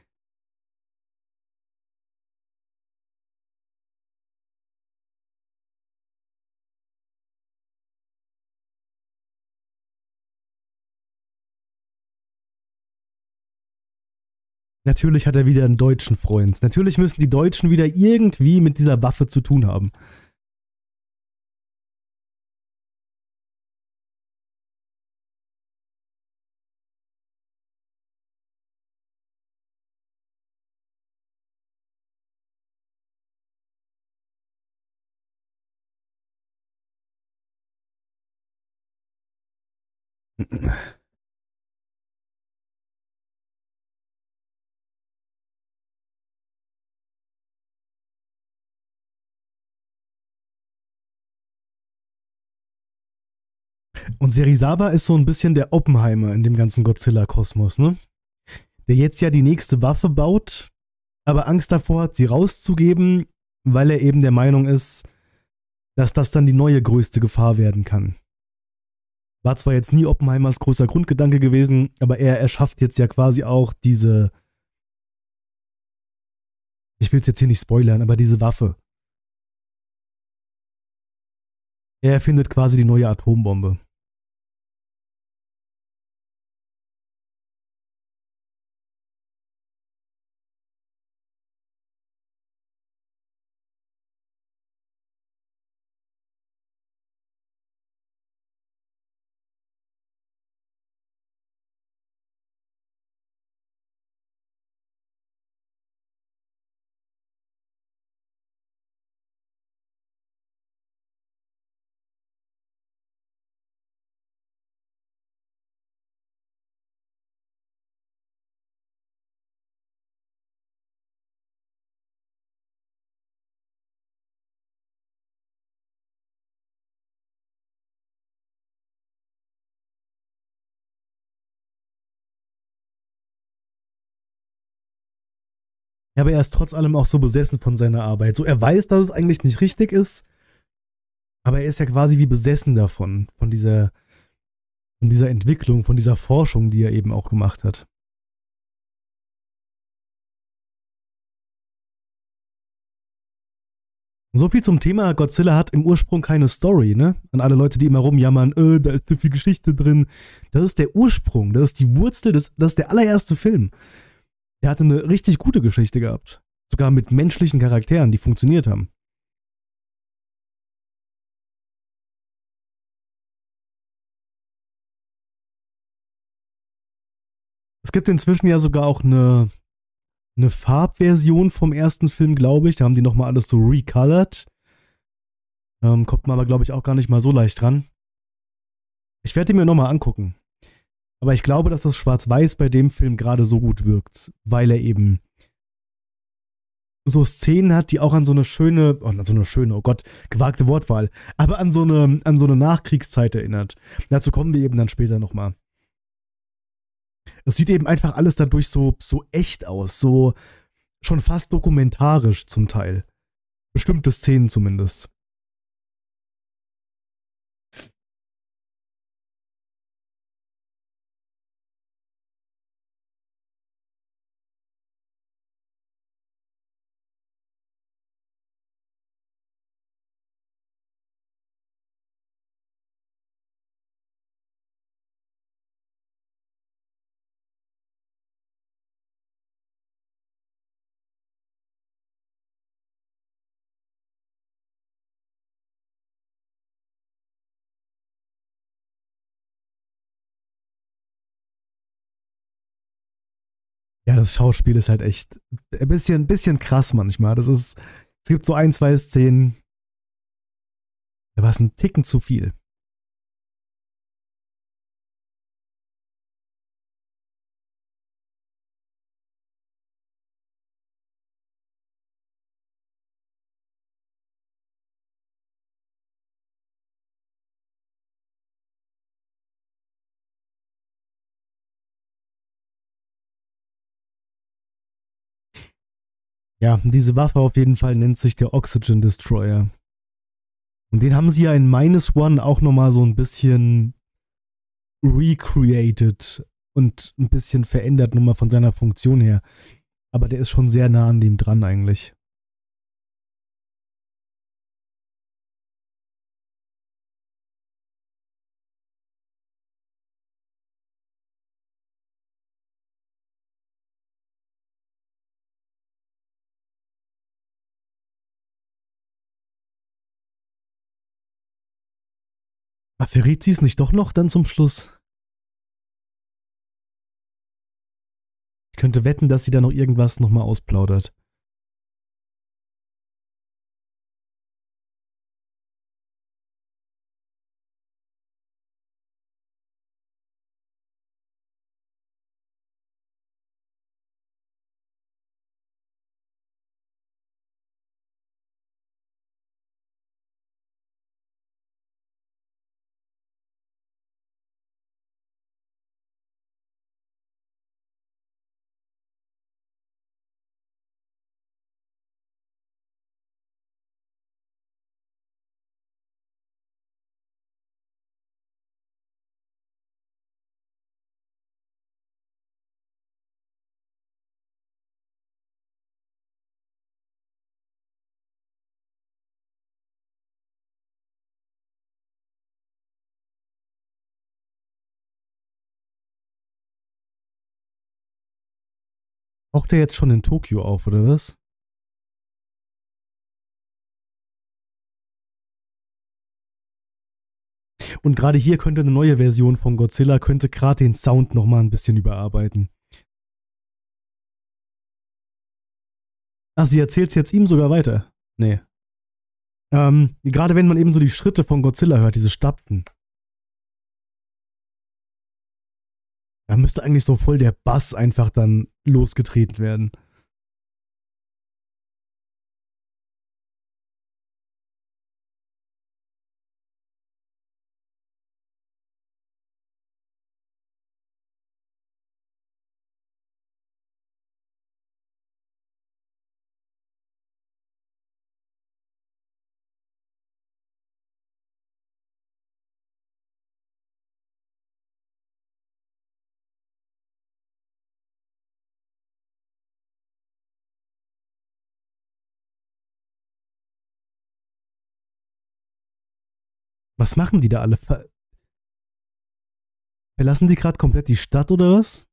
Speaker 1: Natürlich hat er wieder einen deutschen Freund. Natürlich müssen die Deutschen wieder irgendwie mit dieser Waffe zu tun haben. Und Serizawa ist so ein bisschen der Oppenheimer in dem ganzen Godzilla-Kosmos, ne? Der jetzt ja die nächste Waffe baut, aber Angst davor hat, sie rauszugeben, weil er eben der Meinung ist, dass das dann die neue größte Gefahr werden kann. War zwar jetzt nie Oppenheimers großer Grundgedanke gewesen, aber er erschafft jetzt ja quasi auch diese, ich will es jetzt hier nicht spoilern, aber diese Waffe. Er erfindet quasi die neue Atombombe. Ja, aber er ist trotz allem auch so besessen von seiner Arbeit. So, er weiß, dass es eigentlich nicht richtig ist, aber er ist ja quasi wie besessen davon, von dieser, von dieser Entwicklung, von dieser Forschung, die er eben auch gemacht hat. So viel zum Thema, Godzilla hat im Ursprung keine Story, ne? An alle Leute, die immer rumjammern, äh, da ist so viel Geschichte drin. Das ist der Ursprung, das ist die Wurzel, das, das ist der allererste Film. Der hatte eine richtig gute Geschichte gehabt. Sogar mit menschlichen Charakteren, die funktioniert haben. Es gibt inzwischen ja sogar auch eine, eine Farbversion vom ersten Film, glaube ich. Da haben die nochmal alles so recolored. Ähm, kommt man aber, glaube ich, auch gar nicht mal so leicht dran. Ich werde ihn mir nochmal angucken. Aber ich glaube, dass das Schwarz-Weiß bei dem Film gerade so gut wirkt, weil er eben so Szenen hat, die auch an so eine schöne, oh, an so eine schöne, oh Gott, gewagte Wortwahl, aber an so eine, an so eine Nachkriegszeit erinnert. Dazu kommen wir eben dann später nochmal. Es sieht eben einfach alles dadurch so, so echt aus, so schon fast dokumentarisch zum Teil. Bestimmte Szenen zumindest. Ja, das Schauspiel ist halt echt ein bisschen, ein bisschen krass manchmal. Das ist, es gibt so ein, zwei Szenen, da war es ein Ticken zu viel. Ja, diese Waffe auf jeden Fall nennt sich der Oxygen Destroyer. Und den haben sie ja in Minus One auch nochmal so ein bisschen recreated und ein bisschen verändert nochmal von seiner Funktion her. Aber der ist schon sehr nah an dem dran eigentlich. Aber verrät sie es nicht doch noch dann zum Schluss? Ich könnte wetten, dass sie da noch irgendwas nochmal ausplaudert. Taucht der jetzt schon in Tokio auf, oder was? Und gerade hier könnte eine neue Version von Godzilla, könnte gerade den Sound nochmal ein bisschen überarbeiten. Ach, sie erzählt es jetzt ihm sogar weiter. Nee. Ähm, gerade wenn man eben so die Schritte von Godzilla hört, diese Stapfen, da müsste eigentlich so voll der Bass einfach dann losgetreten werden. Was machen die da alle? Ver verlassen die gerade komplett die Stadt oder was?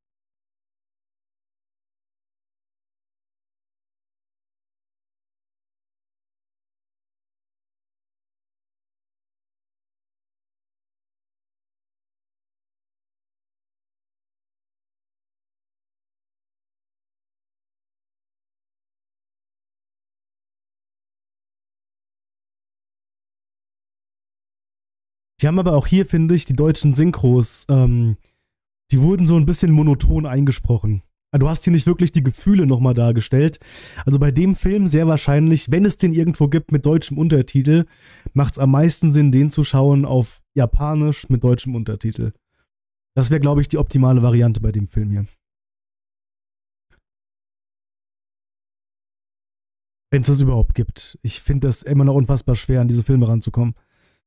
Speaker 1: Die haben aber auch hier, finde ich, die deutschen Synchros, ähm, die wurden so ein bisschen monoton eingesprochen. Du hast hier nicht wirklich die Gefühle nochmal dargestellt. Also bei dem Film sehr wahrscheinlich, wenn es den irgendwo gibt mit deutschem Untertitel, macht es am meisten Sinn, den zu schauen auf Japanisch mit deutschem Untertitel. Das wäre, glaube ich, die optimale Variante bei dem Film hier. Wenn es das überhaupt gibt. Ich finde das immer noch unfassbar schwer, an diese Filme ranzukommen.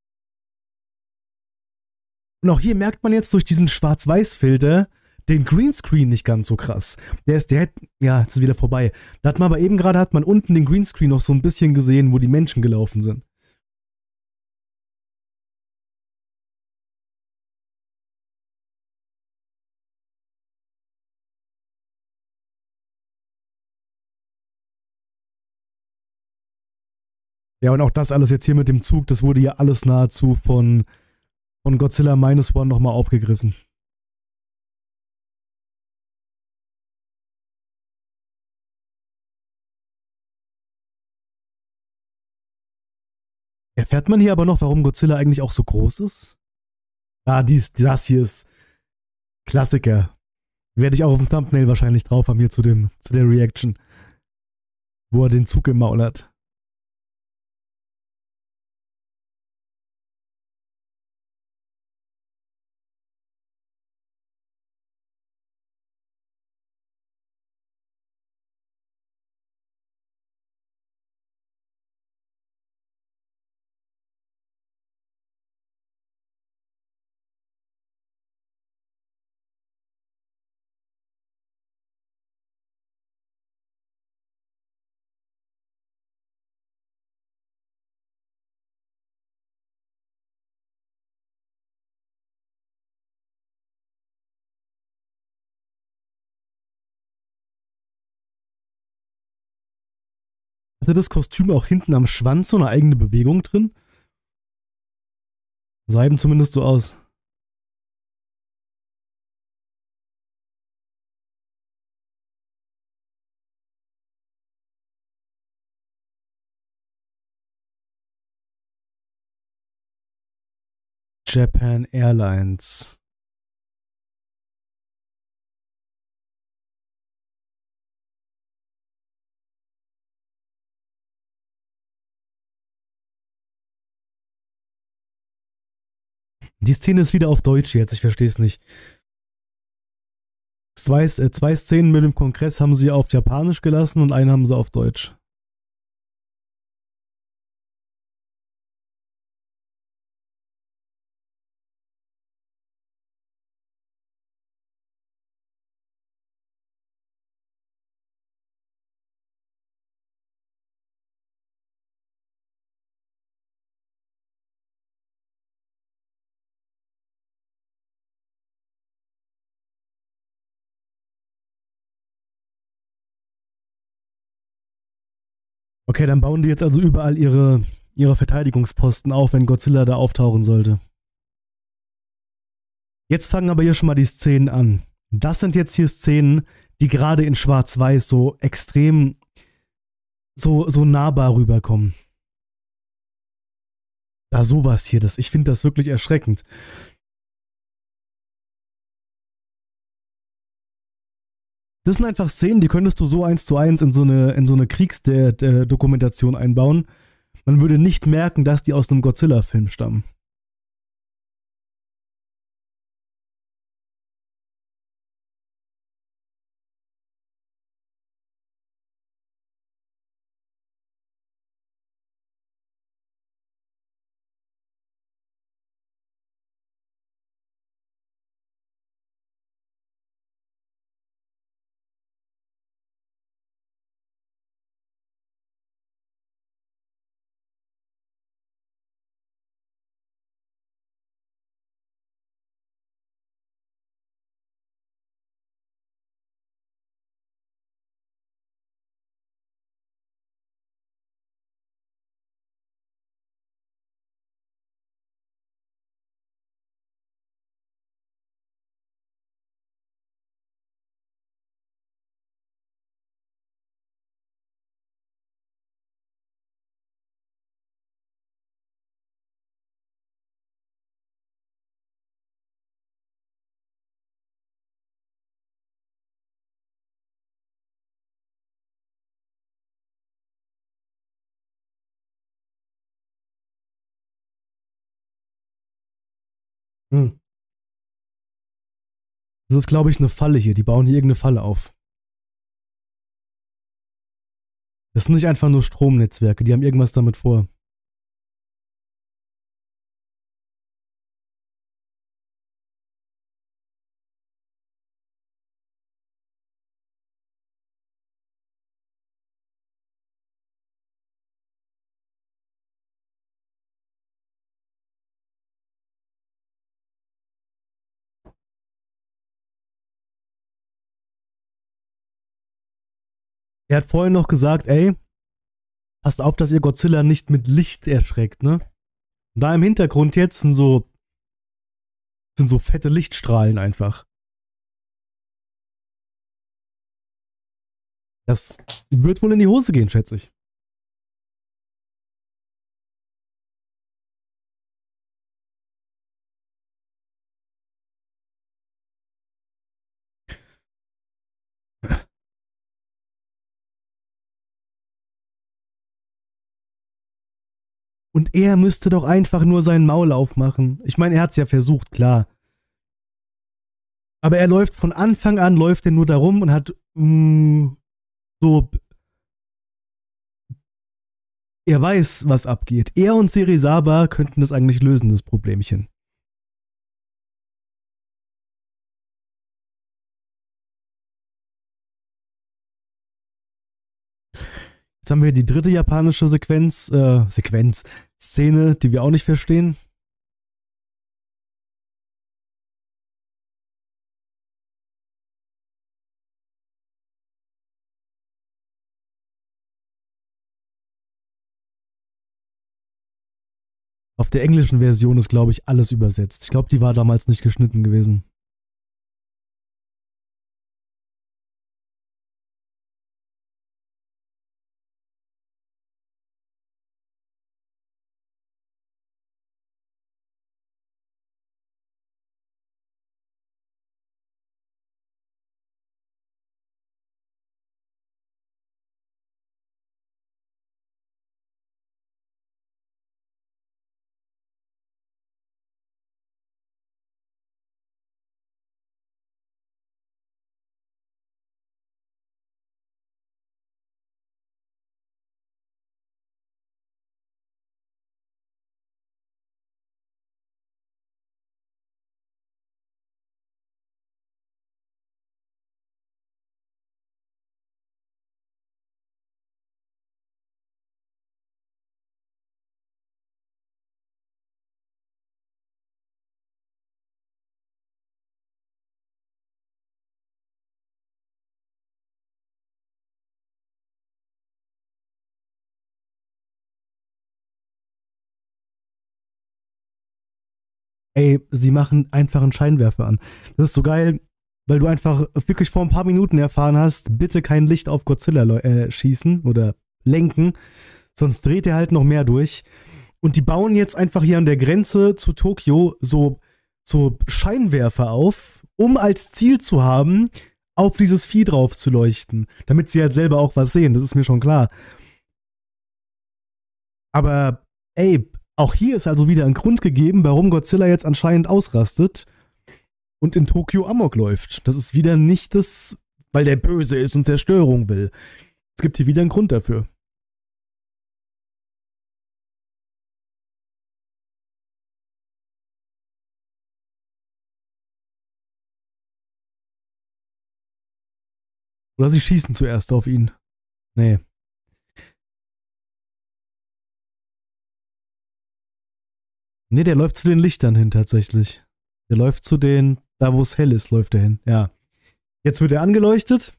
Speaker 1: Und auch hier merkt man jetzt durch diesen Schwarz-Weiß-Filter den Greenscreen nicht ganz so krass. Der ist, der hat, ja, jetzt ist wieder vorbei. Da hat man aber eben gerade, hat man unten den Greenscreen noch so ein bisschen gesehen, wo die Menschen gelaufen sind. Ja, und auch das alles jetzt hier mit dem Zug, das wurde ja alles nahezu von, von Godzilla Minus One nochmal aufgegriffen. Erfährt man hier aber noch, warum Godzilla eigentlich auch so groß ist? Ah, dies, das hier ist Klassiker. Werde ich auch auf dem Thumbnail wahrscheinlich drauf haben hier zu, dem, zu der Reaction, wo er den Zug im Maul hat. Hatte das Kostüm auch hinten am Schwanz so eine eigene Bewegung drin? Sah eben zumindest so aus. Japan Airlines. Die Szene ist wieder auf Deutsch jetzt, ich verstehe es nicht. Zwei, äh, zwei Szenen mit dem Kongress haben sie auf Japanisch gelassen und eine haben sie auf Deutsch. Okay, dann bauen die jetzt also überall ihre, ihre Verteidigungsposten auf, wenn Godzilla da auftauchen sollte. Jetzt fangen aber hier schon mal die Szenen an. Das sind jetzt hier Szenen, die gerade in Schwarz-Weiß so extrem so, so nahbar rüberkommen. Da sowas hier, das, ich finde das wirklich erschreckend. Das sind einfach Szenen, die könntest du so eins zu eins in so eine, in so eine Kriegsdokumentation einbauen. Man würde nicht merken, dass die aus einem Godzilla-Film stammen. Hm. Das ist, glaube ich, eine Falle hier. Die bauen hier irgendeine Falle auf. Das sind nicht einfach nur Stromnetzwerke, die haben irgendwas damit vor. Er hat vorhin noch gesagt, ey, passt auf, dass ihr Godzilla nicht mit Licht erschreckt, ne? Und da im Hintergrund jetzt sind so, sind so fette Lichtstrahlen einfach. Das wird wohl in die Hose gehen, schätze ich. Und er müsste doch einfach nur sein Maul aufmachen. Ich meine, er hat es ja versucht, klar. Aber er läuft von Anfang an, läuft er nur darum und hat mh, so. Er weiß, was abgeht. Er und Serizawa könnten das eigentlich lösen, das Problemchen. Jetzt haben wir die dritte japanische Sequenz, äh, Sequenz, Szene, die wir auch nicht verstehen. Auf der englischen Version ist, glaube ich, alles übersetzt. Ich glaube, die war damals nicht geschnitten gewesen. Ey, sie machen einfach einen Scheinwerfer an. Das ist so geil, weil du einfach wirklich vor ein paar Minuten erfahren hast, bitte kein Licht auf Godzilla äh, schießen oder lenken, sonst dreht er halt noch mehr durch. Und die bauen jetzt einfach hier an der Grenze zu Tokio so, so Scheinwerfer auf, um als Ziel zu haben, auf dieses Vieh drauf zu leuchten, damit sie halt selber auch was sehen, das ist mir schon klar. Aber ey, auch hier ist also wieder ein Grund gegeben, warum Godzilla jetzt anscheinend ausrastet und in Tokio Amok läuft. Das ist wieder nicht das, weil der böse ist und Zerstörung will. Es gibt hier wieder einen Grund dafür. Oder sie schießen zuerst auf ihn. Nee. Nee, der läuft zu den Lichtern hin tatsächlich. Der läuft zu den, da wo es hell ist, läuft er hin. Ja. Jetzt wird er angeleuchtet.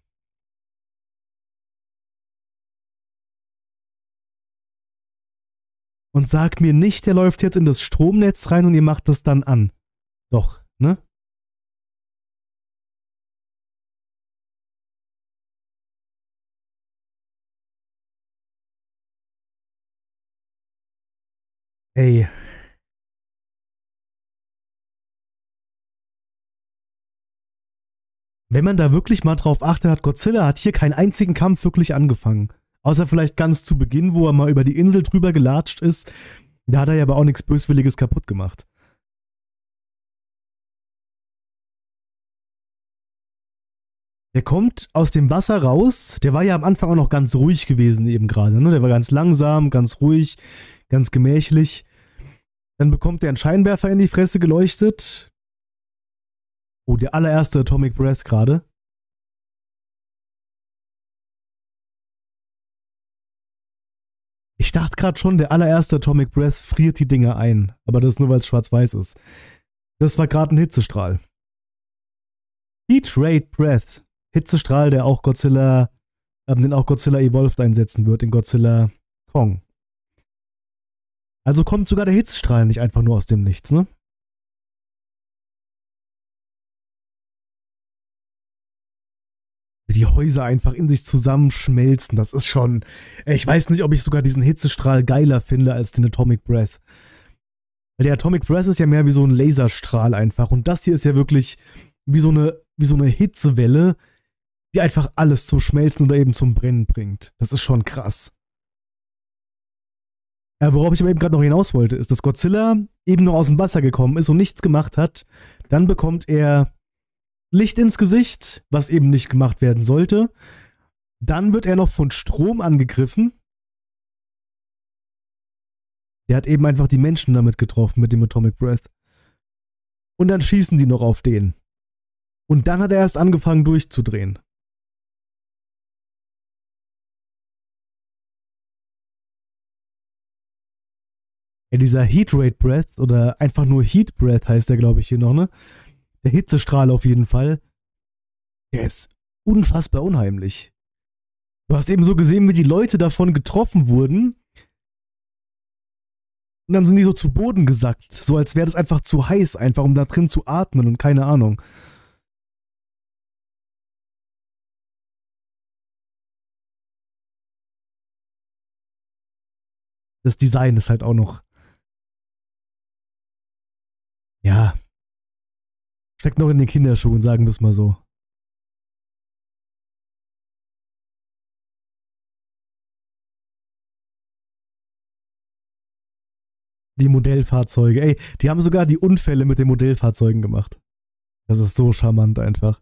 Speaker 1: Und sag mir nicht, der läuft jetzt in das Stromnetz rein und ihr macht das dann an. Doch, ne? Ey. Wenn man da wirklich mal drauf achtet, hat Godzilla hat hier keinen einzigen Kampf wirklich angefangen. Außer vielleicht ganz zu Beginn, wo er mal über die Insel drüber gelatscht ist. Da hat er ja aber auch nichts Böswilliges kaputt gemacht. Der kommt aus dem Wasser raus. Der war ja am Anfang auch noch ganz ruhig gewesen eben gerade. Ne? Der war ganz langsam, ganz ruhig, ganz gemächlich. Dann bekommt er einen Scheinwerfer in die Fresse geleuchtet. Oh, der allererste Atomic Breath gerade. Ich dachte gerade schon, der allererste Atomic Breath friert die Dinger ein. Aber das ist nur, weil es schwarz-weiß ist. Das war gerade ein Hitzestrahl. Heat Rate Breath. Hitzestrahl, der auch Godzilla, äh, den auch Godzilla Evolved einsetzen wird in Godzilla Kong. Also kommt sogar der Hitzestrahl nicht einfach nur aus dem Nichts, ne? Wie die Häuser einfach in sich zusammenschmelzen, das ist schon. Ich weiß nicht, ob ich sogar diesen Hitzestrahl geiler finde als den Atomic Breath. Weil der Atomic Breath ist ja mehr wie so ein Laserstrahl einfach. Und das hier ist ja wirklich wie so eine, wie so eine Hitzewelle, die einfach alles zum Schmelzen oder eben zum Brennen bringt. Das ist schon krass. Ja, worauf ich aber eben gerade noch hinaus wollte, ist, dass Godzilla eben noch aus dem Wasser gekommen ist und nichts gemacht hat. Dann bekommt er Licht ins Gesicht, was eben nicht gemacht werden sollte. Dann wird er noch von Strom angegriffen. Der hat eben einfach die Menschen damit getroffen, mit dem Atomic Breath. Und dann schießen die noch auf den. Und dann hat er erst angefangen durchzudrehen. Ja, dieser Heat Rate Breath oder einfach nur Heat Breath heißt der, glaube ich, hier noch, ne? Der Hitzestrahl auf jeden Fall. Der ist unfassbar unheimlich. Du hast eben so gesehen, wie die Leute davon getroffen wurden. Und dann sind die so zu Boden gesackt. So als wäre das einfach zu heiß, einfach um da drin zu atmen und keine Ahnung. Das Design ist halt auch noch. Ja. Steckt noch in den Kinderschuhen, sagen wir es mal so. Die Modellfahrzeuge. Ey, die haben sogar die Unfälle mit den Modellfahrzeugen gemacht. Das ist so charmant einfach.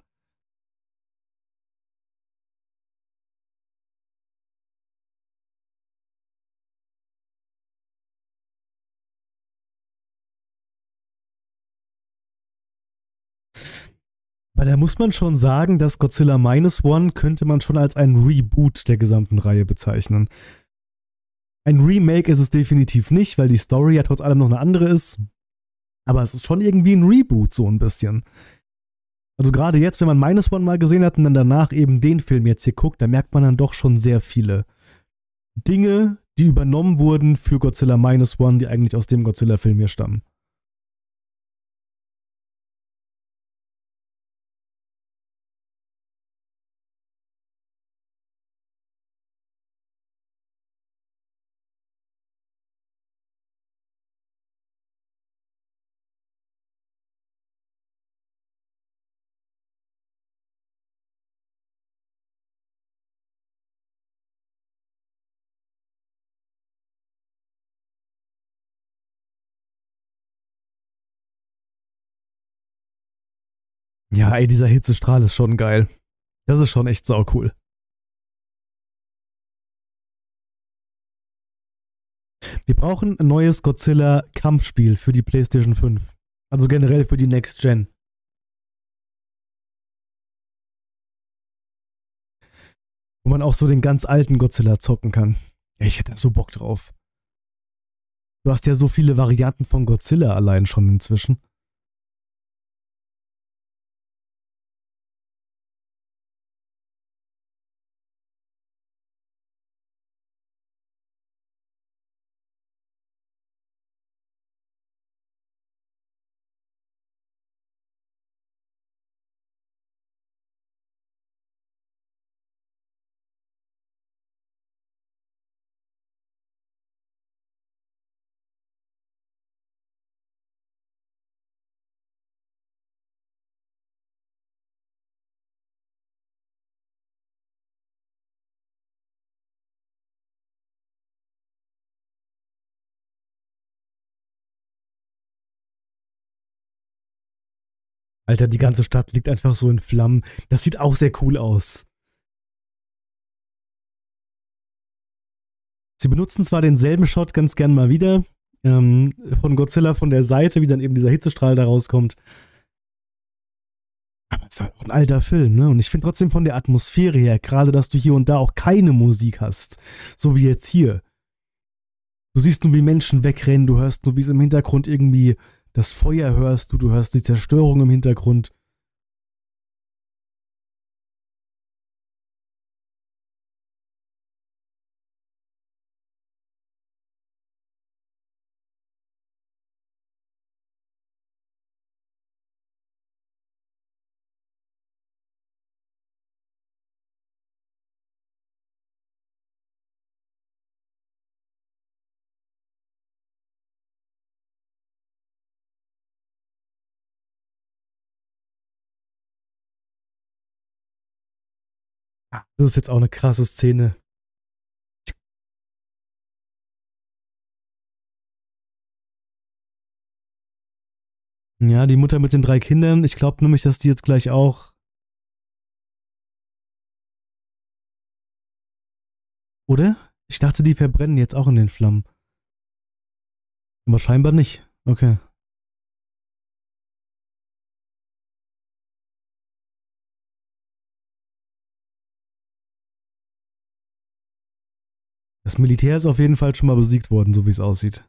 Speaker 1: Weil da muss man schon sagen, dass Godzilla Minus One könnte man schon als ein Reboot der gesamten Reihe bezeichnen. Ein Remake ist es definitiv nicht, weil die Story ja trotz allem noch eine andere ist. Aber es ist schon irgendwie ein Reboot, so ein bisschen. Also gerade jetzt, wenn man Minus One mal gesehen hat und dann danach eben den Film jetzt hier guckt, da merkt man dann doch schon sehr viele Dinge, die übernommen wurden für Godzilla Minus One, die eigentlich aus dem Godzilla-Film hier stammen. Ja, ey, dieser Hitzestrahl ist schon geil. Das ist schon echt saucool. Wir brauchen ein neues Godzilla-Kampfspiel für die PlayStation fünf. Also generell für die Next Gen. Wo man auch so den ganz alten Godzilla zocken kann. Ja, ich hätte da so Bock drauf. Du hast ja so viele Varianten von Godzilla allein schon inzwischen. Alter, die ganze Stadt liegt einfach so in Flammen. Das sieht auch sehr cool aus. Sie benutzen zwar denselben Shot ganz gern mal wieder, ähm, von Godzilla von der Seite, wie dann eben dieser Hitzestrahl da rauskommt. Aber es ist halt auch ein alter Film, ne? Und ich finde trotzdem von der Atmosphäre her, gerade dass du hier und da auch keine Musik hast, so wie jetzt hier. Du siehst nur, wie Menschen wegrennen, du hörst nur, wie es im Hintergrund irgendwie das Feuer hörst du, du hörst die Zerstörung im Hintergrund. Das ist jetzt auch eine krasse Szene. Ja, die Mutter mit den drei Kindern, ich glaube nämlich, dass die jetzt gleich auch. Oder? Ich dachte, die verbrennen jetzt auch in den Flammen. Aber scheinbar nicht. Okay. Das Militär ist auf jeden Fall schon mal besiegt worden, so wie es aussieht.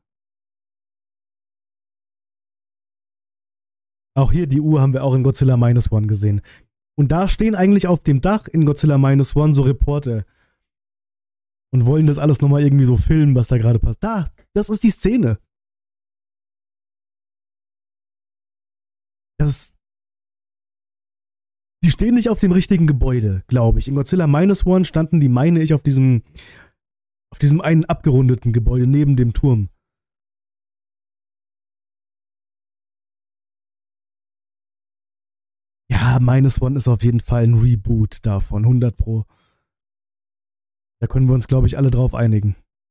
Speaker 1: Auch hier die Uhr haben wir auch in Godzilla Minus One gesehen. Und da stehen eigentlich auf dem Dach in Godzilla Minus One so Reporter und wollen das alles nochmal irgendwie so filmen, was da gerade passt. Da, das ist die Szene. Das, die stehen nicht auf dem richtigen Gebäude, glaube ich. In Godzilla Minus One standen die, meine ich, auf diesem, auf diesem einen abgerundeten Gebäude neben dem Turm. Ja, Minus One ist auf jeden Fall ein Reboot davon, hundert Pro. Da können wir uns, glaube ich, alle drauf einigen.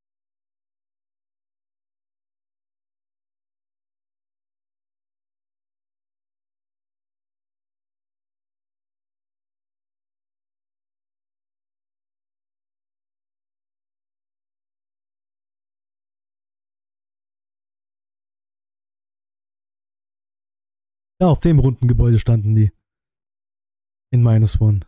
Speaker 1: Ja, auf dem runden Gebäude standen die. In Minus One.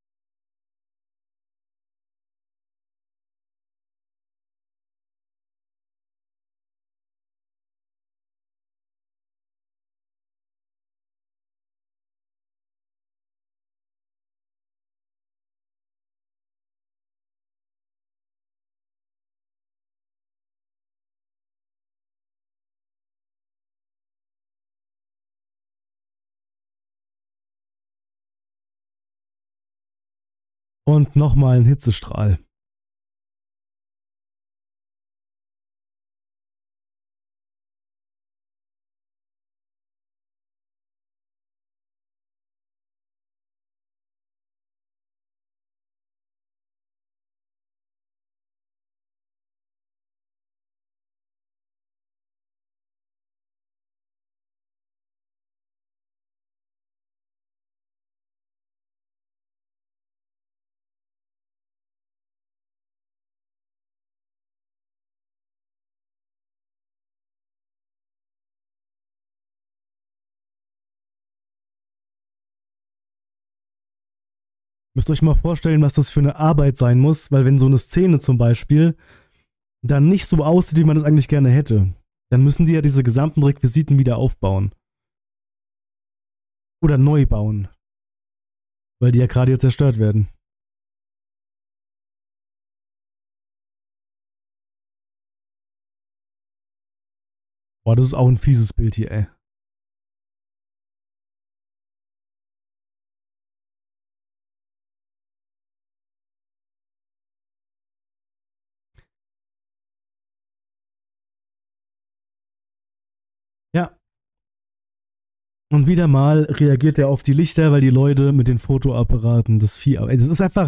Speaker 1: Und nochmal ein Hitzestrahl. Müsst euch mal vorstellen, was das für eine Arbeit sein muss, weil wenn so eine Szene zum Beispiel dann nicht so aussieht, wie man es eigentlich gerne hätte, dann müssen die ja diese gesamten Requisiten wieder aufbauen. Oder neu bauen. Weil die ja gerade jetzt zerstört werden. Boah, das ist auch ein fieses Bild hier, ey. Ja. Und wieder mal reagiert er auf die Lichter, weil die Leute mit den Fotoapparaten das Vieh. Ey, das ist einfach.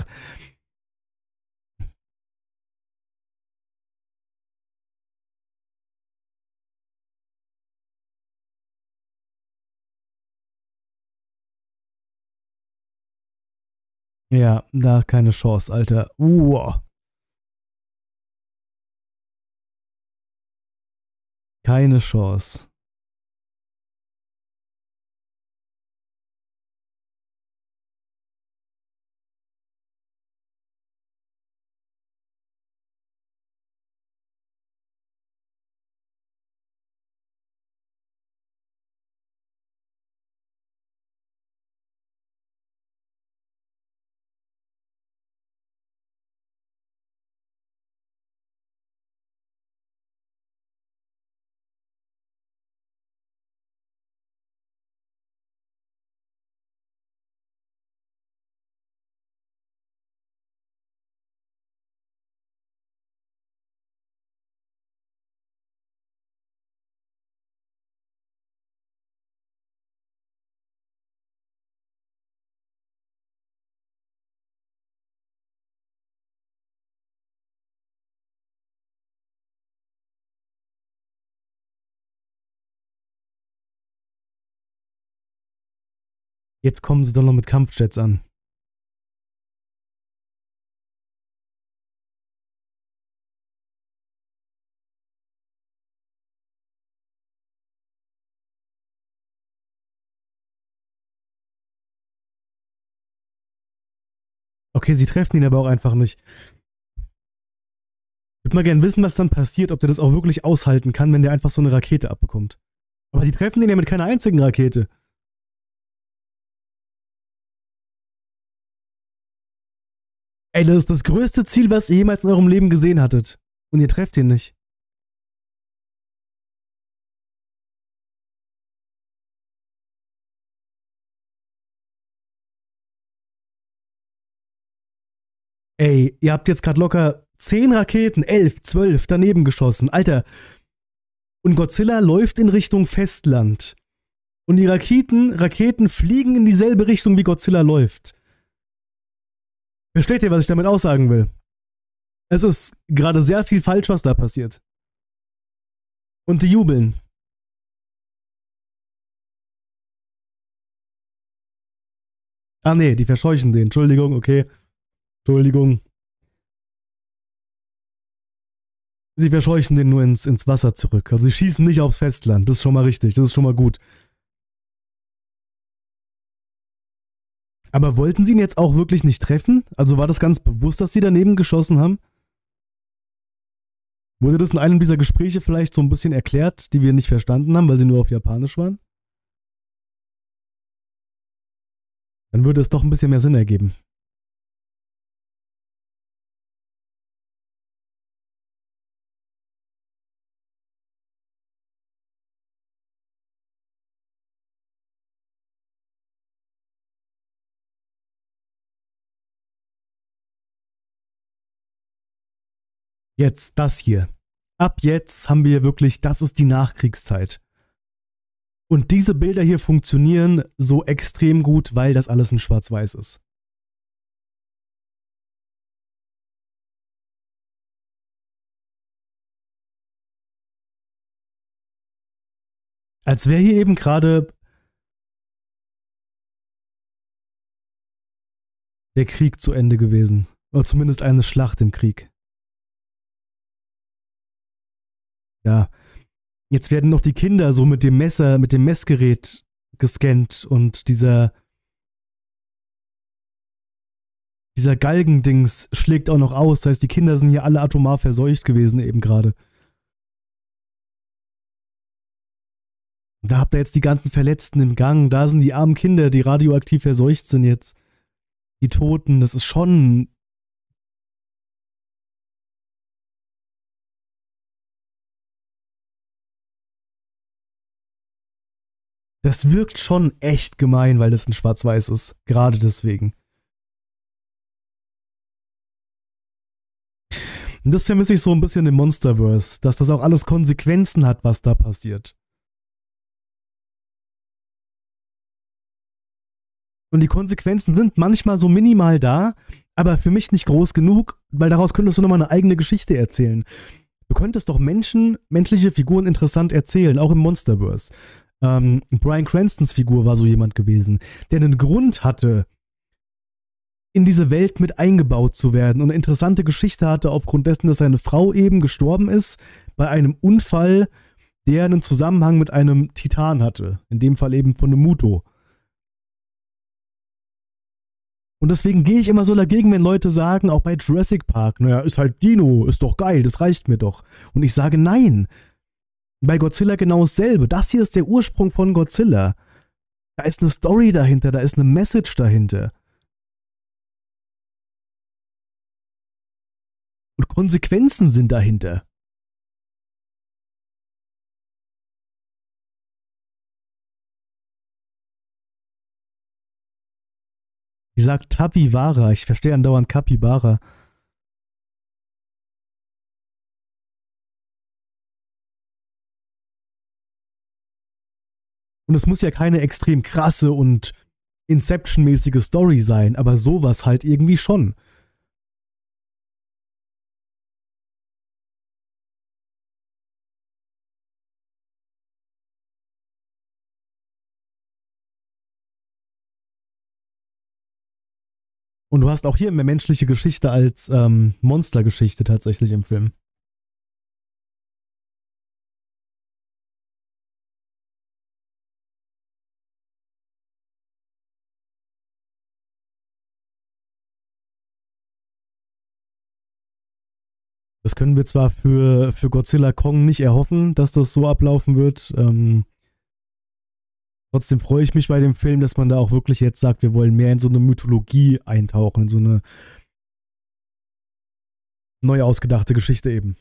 Speaker 1: Ja, da keine Chance, Alter. Uah. Keine Chance. Jetzt kommen sie doch noch mit Kampfjets an. Okay, sie treffen ihn aber auch einfach nicht. Ich würde mal gerne wissen, was dann passiert, ob der das auch wirklich aushalten kann, wenn der einfach so eine Rakete abbekommt. Aber die treffen den ja mit keiner einzigen Rakete. Ey, das ist das größte Ziel, was ihr jemals in eurem Leben gesehen hattet. Und ihr trefft ihn nicht. Ey, ihr habt jetzt gerade locker zehn Raketen, elf, zwölf daneben geschossen. Alter. Und Godzilla läuft in Richtung Festland. Und die Raketen, Raketen fliegen in dieselbe Richtung, wie Godzilla läuft. Versteht ihr, was ich damit aussagen will? Es ist gerade sehr viel falsch, was da passiert. Und die jubeln. Ah nee, die verscheuchen den. Entschuldigung, okay. Entschuldigung. Sie verscheuchen den nur ins, ins Wasser zurück. Also sie schießen nicht aufs Festland. Das ist schon mal richtig. Das ist schon mal gut. Aber wollten sie ihn jetzt auch wirklich nicht treffen? Also war das ganz bewusst, dass sie daneben geschossen haben? Wurde das in einem dieser Gespräche vielleicht so ein bisschen erklärt, die wir nicht verstanden haben, weil sie nur auf Japanisch waren? Dann würde es doch ein bisschen mehr Sinn ergeben. Jetzt das hier. Ab jetzt haben wir wirklich, das ist die Nachkriegszeit. Und diese Bilder hier funktionieren so extrem gut, weil das alles in Schwarz-Weiß ist. Als wäre hier eben gerade der Krieg zu Ende gewesen. Oder zumindest eine Schlacht im Krieg. Ja. Jetzt werden noch die Kinder so mit dem Messer, mit dem Messgerät gescannt und dieser dieser Galgendings schlägt auch noch aus. Das heißt, die Kinder sind hier alle atomar verseucht gewesen eben gerade. Da habt ihr jetzt die ganzen Verletzten im Gang. Da sind die armen Kinder, die radioaktiv verseucht sind jetzt. Die Toten, das ist schon. Das wirkt schon echt gemein, weil das in Schwarz-Weiß ist. Gerade deswegen. Und das vermisse ich so ein bisschen im Monsterverse, dass das auch alles Konsequenzen hat, was da passiert. Und die Konsequenzen sind manchmal so minimal da, aber für mich nicht groß genug, weil daraus könntest du nochmal eine eigene Geschichte erzählen. Du könntest doch Menschen, menschliche Figuren interessant erzählen, auch im Monsterverse. Ähm, Bryan Cranstons Figur war so jemand gewesen, der einen Grund hatte, in diese Welt mit eingebaut zu werden und eine interessante Geschichte hatte aufgrund dessen, dass seine Frau eben gestorben ist bei einem Unfall, der einen Zusammenhang mit einem Titan hatte. In dem Fall eben von einem Muto. Und deswegen gehe ich immer so dagegen, wenn Leute sagen, auch bei Jurassic Park, naja, ist halt Dino, ist doch geil, das reicht mir doch. Und ich sage nein. Bei Godzilla genau dasselbe. Das hier ist der Ursprung von Godzilla. Da ist eine Story dahinter, da ist eine Message dahinter. Und Konsequenzen sind dahinter. Ich sag Tapivara, ich verstehe andauernd Capybara. Und es muss ja keine extrem krasse und Inception-mäßige Story sein, aber sowas halt irgendwie schon. Und du hast auch hier mehr menschliche Geschichte als ähm, Monstergeschichte tatsächlich im Film. Das können wir zwar für, für Godzilla Kong nicht erhoffen, dass das so ablaufen wird. Ähm, trotzdem freue ich mich bei dem Film, dass man da auch wirklich jetzt sagt, wir wollen mehr in so eine Mythologie eintauchen, in so eine neu ausgedachte Geschichte eben.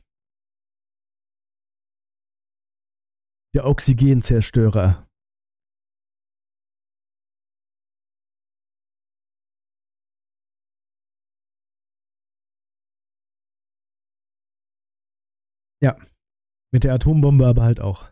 Speaker 1: Der Oxygenzerstörer. Ja, mit der Atombombe aber halt auch.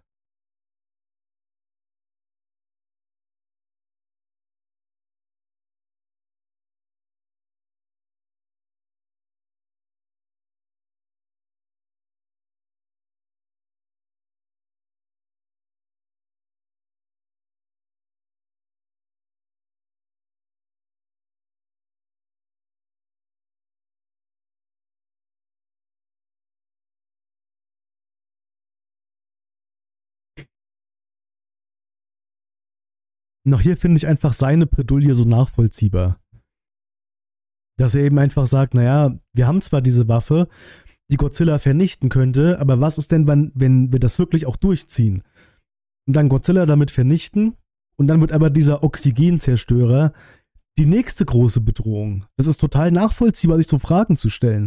Speaker 1: Und auch hier finde ich einfach seine Bredouille so nachvollziehbar. Dass er eben einfach sagt, naja, wir haben zwar diese Waffe, die Godzilla vernichten könnte, aber was ist denn, wenn, wenn wir das wirklich auch durchziehen? Und dann Godzilla damit vernichten und dann wird aber dieser Oxygenzerstörer die nächste große Bedrohung. Das ist total nachvollziehbar, sich so Fragen zu stellen.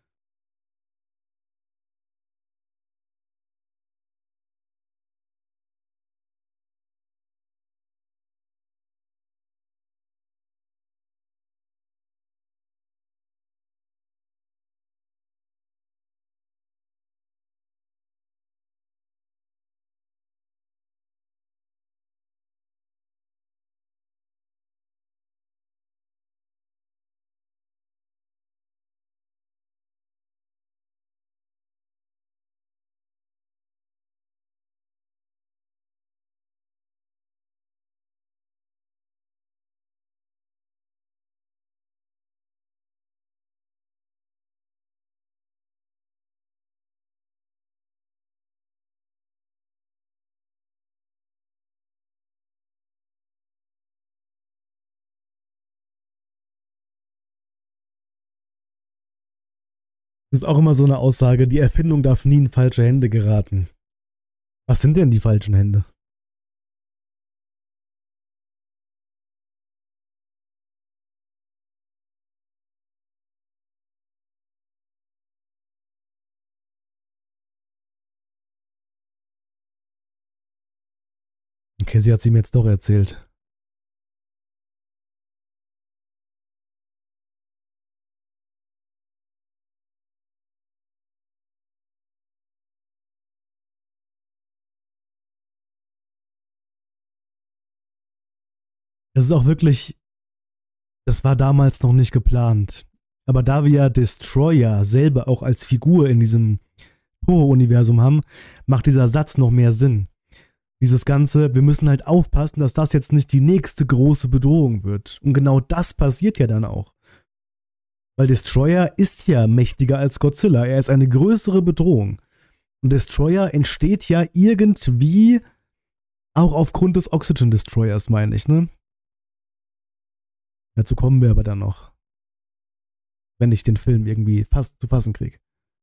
Speaker 1: Das ist auch immer so eine Aussage, die Erfindung darf nie in falsche Hände geraten. Was sind denn die falschen Hände? Okay, sie hat sie mir jetzt doch erzählt. Das ist auch wirklich, das war damals noch nicht geplant. Aber da wir ja Destroyer selber auch als Figur in diesem Toho-Universum haben, macht dieser Satz noch mehr Sinn. Dieses Ganze, wir müssen halt aufpassen, dass das jetzt nicht die nächste große Bedrohung wird. Und genau das passiert ja dann auch. Weil Destroyer ist ja mächtiger als Godzilla. Er ist eine größere Bedrohung. Und Destroyer entsteht ja irgendwie auch aufgrund des Oxygen Destroyers, meine ich, ne? Dazu kommen wir aber dann noch. Wenn ich den Film irgendwie fast zu fassen kriege.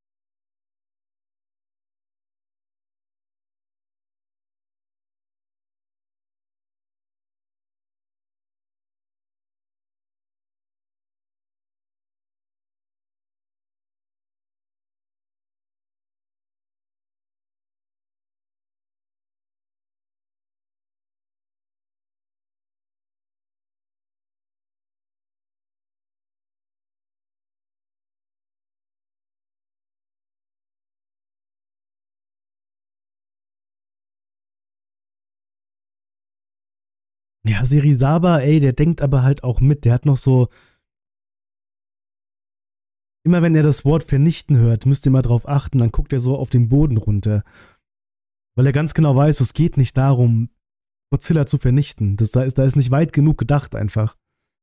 Speaker 1: Ja, Serizawa, ey, der denkt aber halt auch mit. Der hat noch so. Immer wenn er das Wort vernichten hört, müsst ihr mal drauf achten, dann guckt er so auf den Boden runter. Weil er ganz genau weiß, es geht nicht darum, Godzilla zu vernichten. Das, da, ist, da ist nicht weit genug gedacht einfach.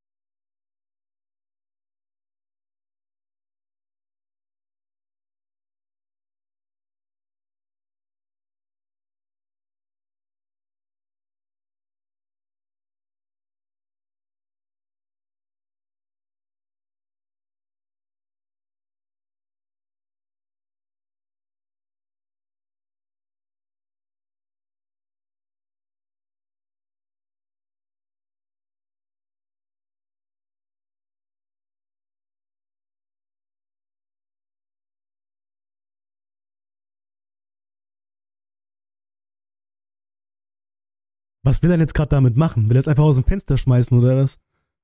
Speaker 1: Was will er jetzt gerade damit machen? Will er jetzt einfach aus dem Fenster schmeißen oder was?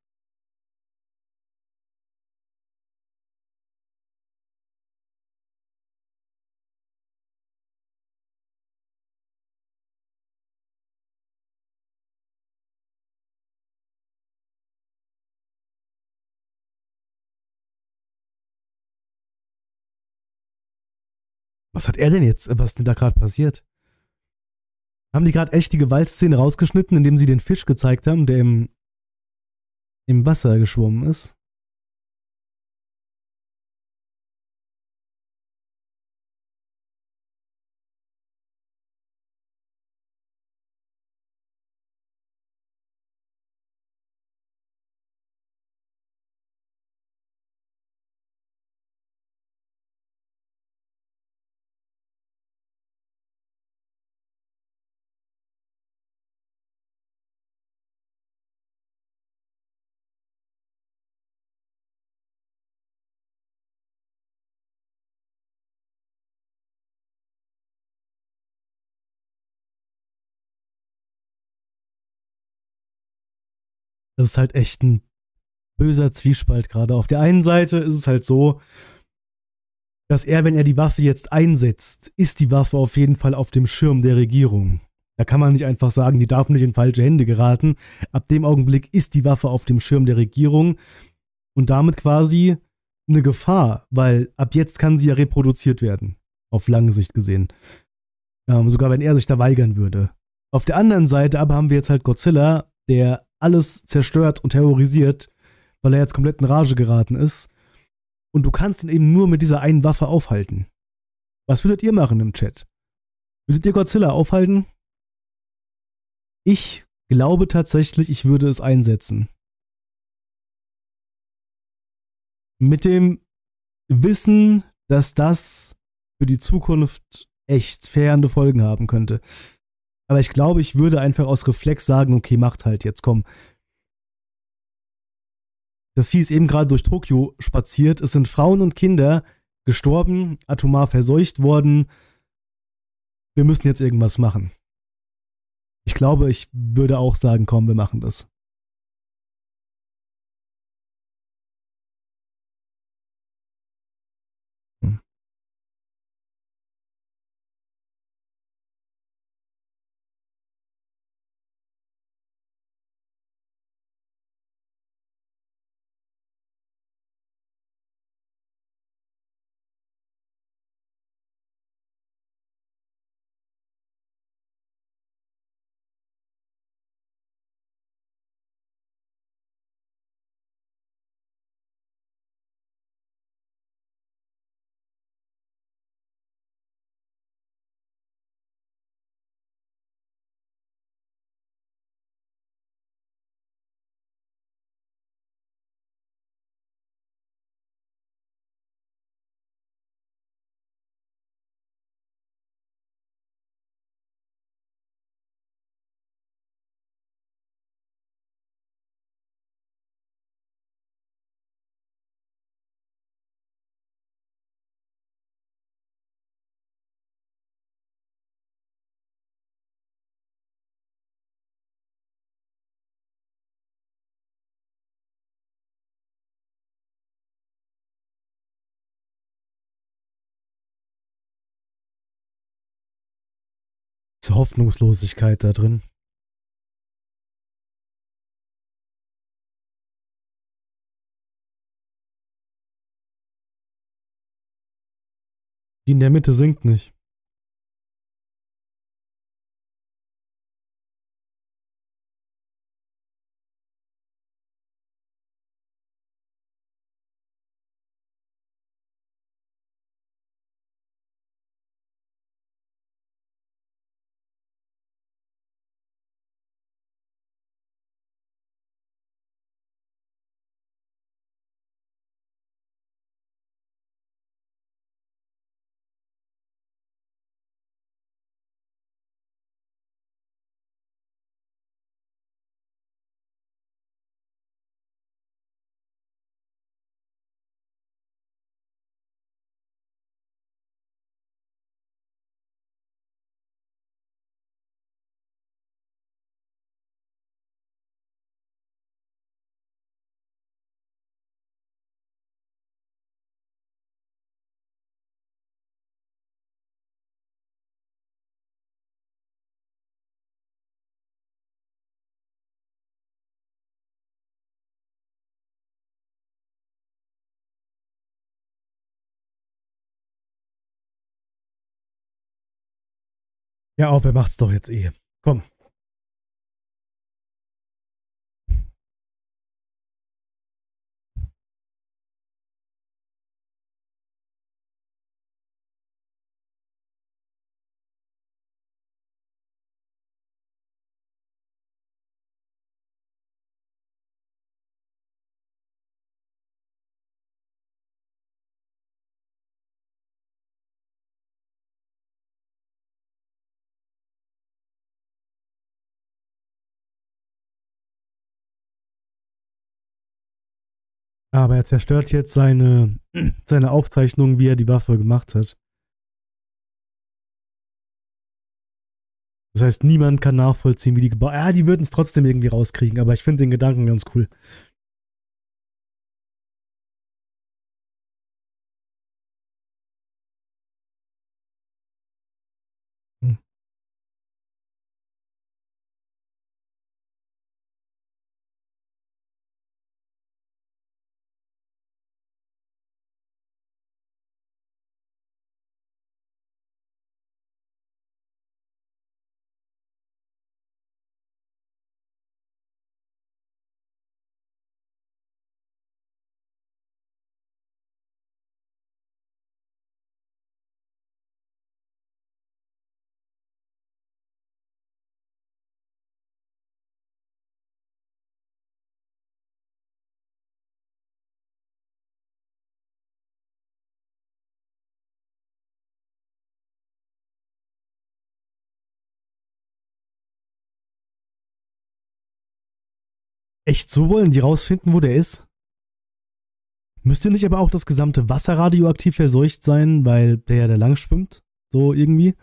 Speaker 1: Was hat er denn jetzt? Was ist denn da gerade passiert? Haben die gerade echt die Gewaltszene rausgeschnitten, indem sie den Fisch gezeigt haben, der im, im Wasser geschwommen ist? Das ist halt echt ein böser Zwiespalt gerade. Auf der einen Seite ist es halt so, dass er, wenn er die Waffe jetzt einsetzt, ist die Waffe auf jeden Fall auf dem Schirm der Regierung. Da kann man nicht einfach sagen, die darf nicht in falsche Hände geraten. Ab dem Augenblick ist die Waffe auf dem Schirm der Regierung und damit quasi eine Gefahr, weil ab jetzt kann sie ja reproduziert werden. Auf lange Sicht gesehen. Ähm, sogar wenn er sich da weigern würde. Auf der anderen Seite aber haben wir jetzt halt Godzilla, der alles zerstört und terrorisiert, weil er jetzt komplett in Rage geraten ist. Und du kannst ihn eben nur mit dieser einen Waffe aufhalten. Was würdet ihr machen im Chat? Würdet ihr Godzilla aufhalten? Ich glaube tatsächlich, ich würde es einsetzen. Mit dem Wissen, dass das für die Zukunft echt verheerende Folgen haben könnte. Aber ich glaube, ich würde einfach aus Reflex sagen, okay, macht halt jetzt, komm. Das Vieh ist eben gerade durch Tokio spaziert. Es sind Frauen und Kinder gestorben, atomar verseucht worden. Wir müssen jetzt irgendwas machen. Ich glaube, ich würde auch sagen, komm, wir machen das. Hm. Zur Hoffnungslosigkeit da drin. Die in der Mitte singt nicht. Ja, auch, wer macht's doch jetzt eh. Komm. Aber er zerstört jetzt seine, seine Aufzeichnung, wie er die Waffe gemacht hat. Das heißt, niemand kann nachvollziehen, wie die gebaut. Ja, die würden es trotzdem irgendwie rauskriegen, aber ich finde den Gedanken ganz cool. Hm. Echt, so wollen die rausfinden, wo der ist? Müsste nicht aber auch das gesamte Wasser radioaktiv verseucht sein, weil der ja da lang schwimmt? So irgendwie?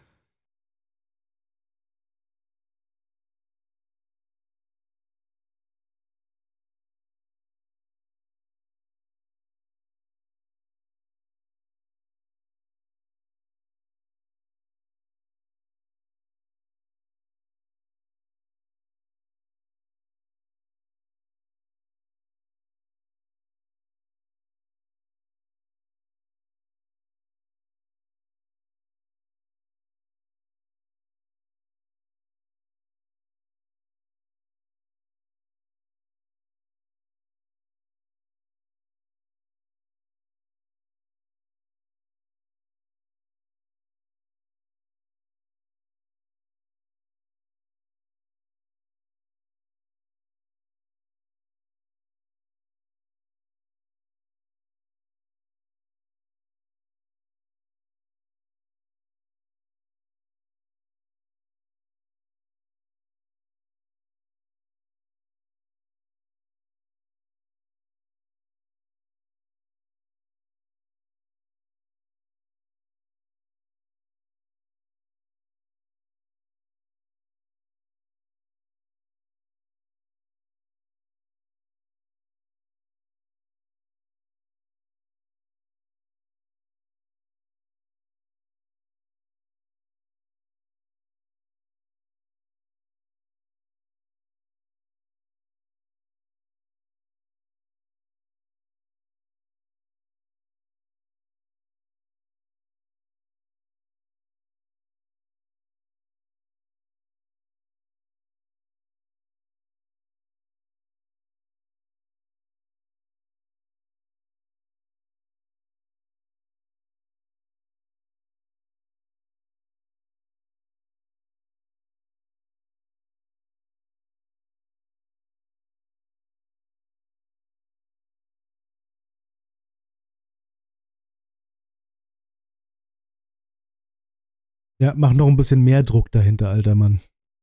Speaker 1: Ja, mach noch ein bisschen mehr Druck dahinter, alter Mann.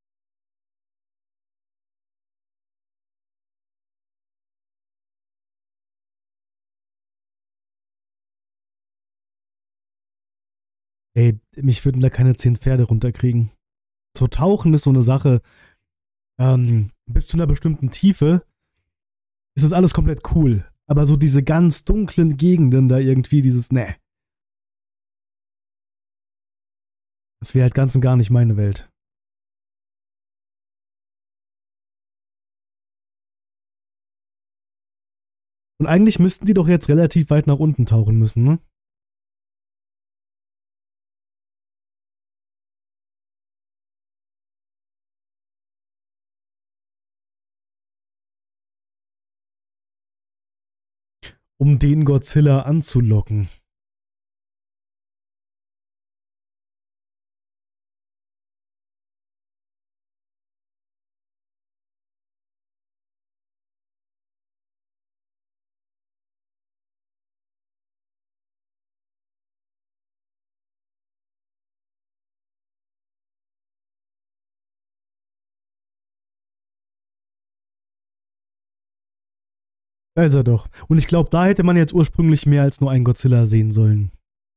Speaker 1: Ey, mich würden da keine zehn Pferde runterkriegen. So tauchen ist so eine Sache. Ähm, bis zu einer bestimmten Tiefe ist das alles komplett cool. Aber so diese ganz dunklen Gegenden da irgendwie, dieses, ne. Das wäre halt ganz und gar nicht meine Welt. Und eigentlich müssten die doch jetzt relativ weit nach unten tauchen müssen, ne? Um den Godzilla anzulocken. Da ist er doch. Und ich glaube, da hätte man jetzt ursprünglich mehr als nur einen Godzilla sehen sollen.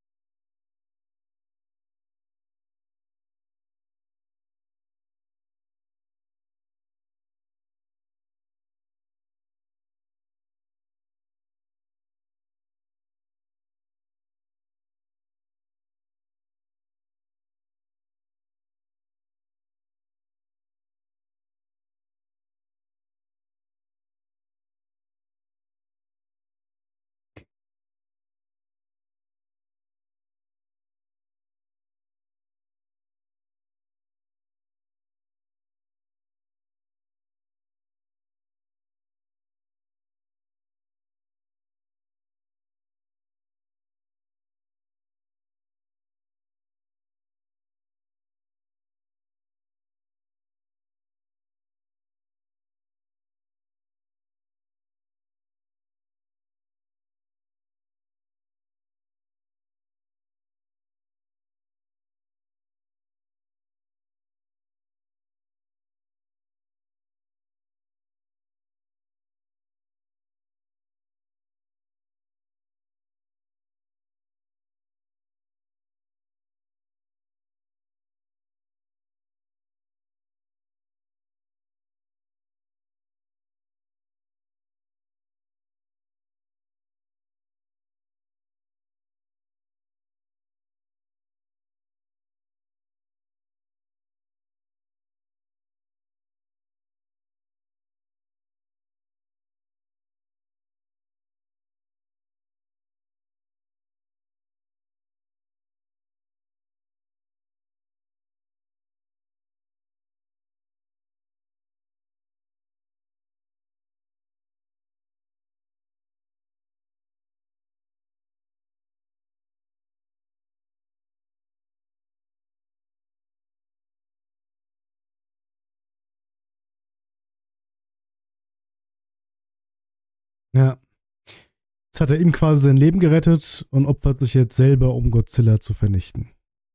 Speaker 1: Ja. Jetzt hat er ihm quasi sein Leben gerettet und opfert sich jetzt selber, um Godzilla zu vernichten.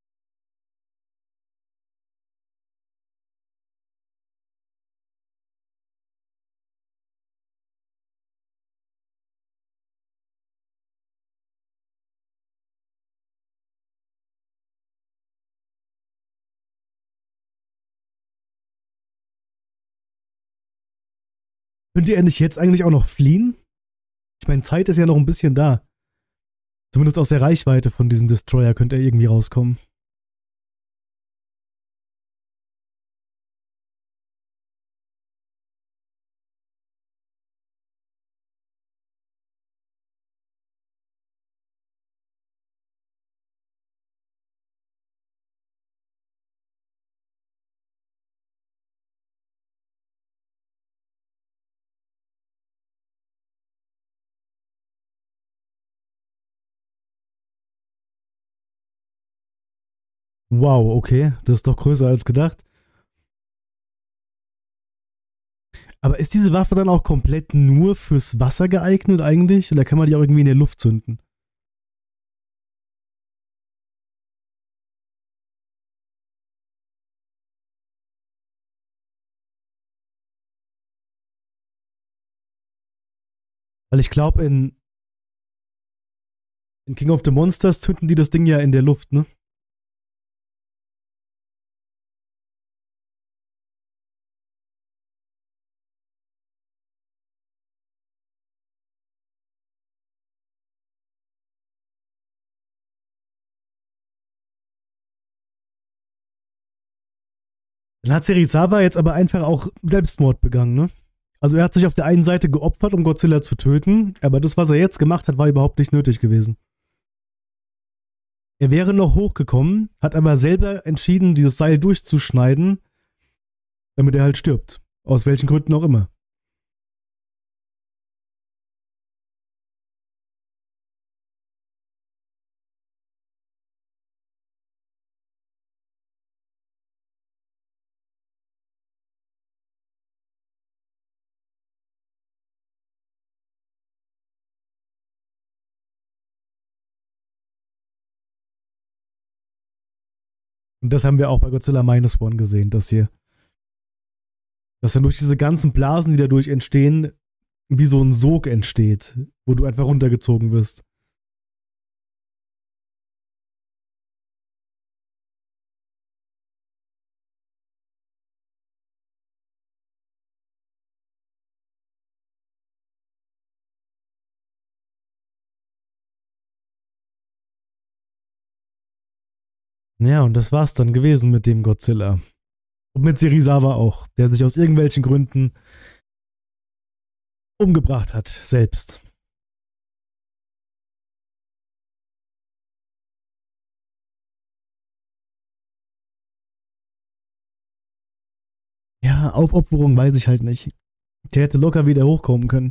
Speaker 1: Könnt ihr endlich jetzt eigentlich auch noch fliehen? Ich meine, Zeit ist ja noch ein bisschen da. Zumindest aus der Reichweite von diesem Destroyer könnt ihr irgendwie rauskommen. Wow, okay. Das ist doch größer als gedacht. Aber ist diese Waffe dann auch komplett nur fürs Wasser geeignet eigentlich? Oder kann man die auch irgendwie in der Luft zünden? Weil ich glaube, in, in King of the Monsters zünden die das Ding ja in der Luft, ne? Dann hat Serizawa jetzt aber einfach auch Selbstmord begangen, ne? Also er hat sich auf der einen Seite geopfert, um Godzilla zu töten, aber das, was er jetzt gemacht hat, war überhaupt nicht nötig gewesen. Er wäre noch hochgekommen, hat aber selber entschieden, dieses Seil durchzuschneiden, damit er halt stirbt. Aus welchen Gründen auch immer. Und das haben wir auch bei Godzilla Minus One gesehen, dass hier, dass dann durch diese ganzen Blasen, die dadurch entstehen, wie so ein Sog entsteht, wo du einfach runtergezogen wirst. Ja, und das war's dann gewesen mit dem Godzilla. Und mit Serizawa auch, der sich aus irgendwelchen Gründen umgebracht hat, selbst. Ja, Aufopferung weiß ich halt nicht. Der hätte locker wieder hochkommen können.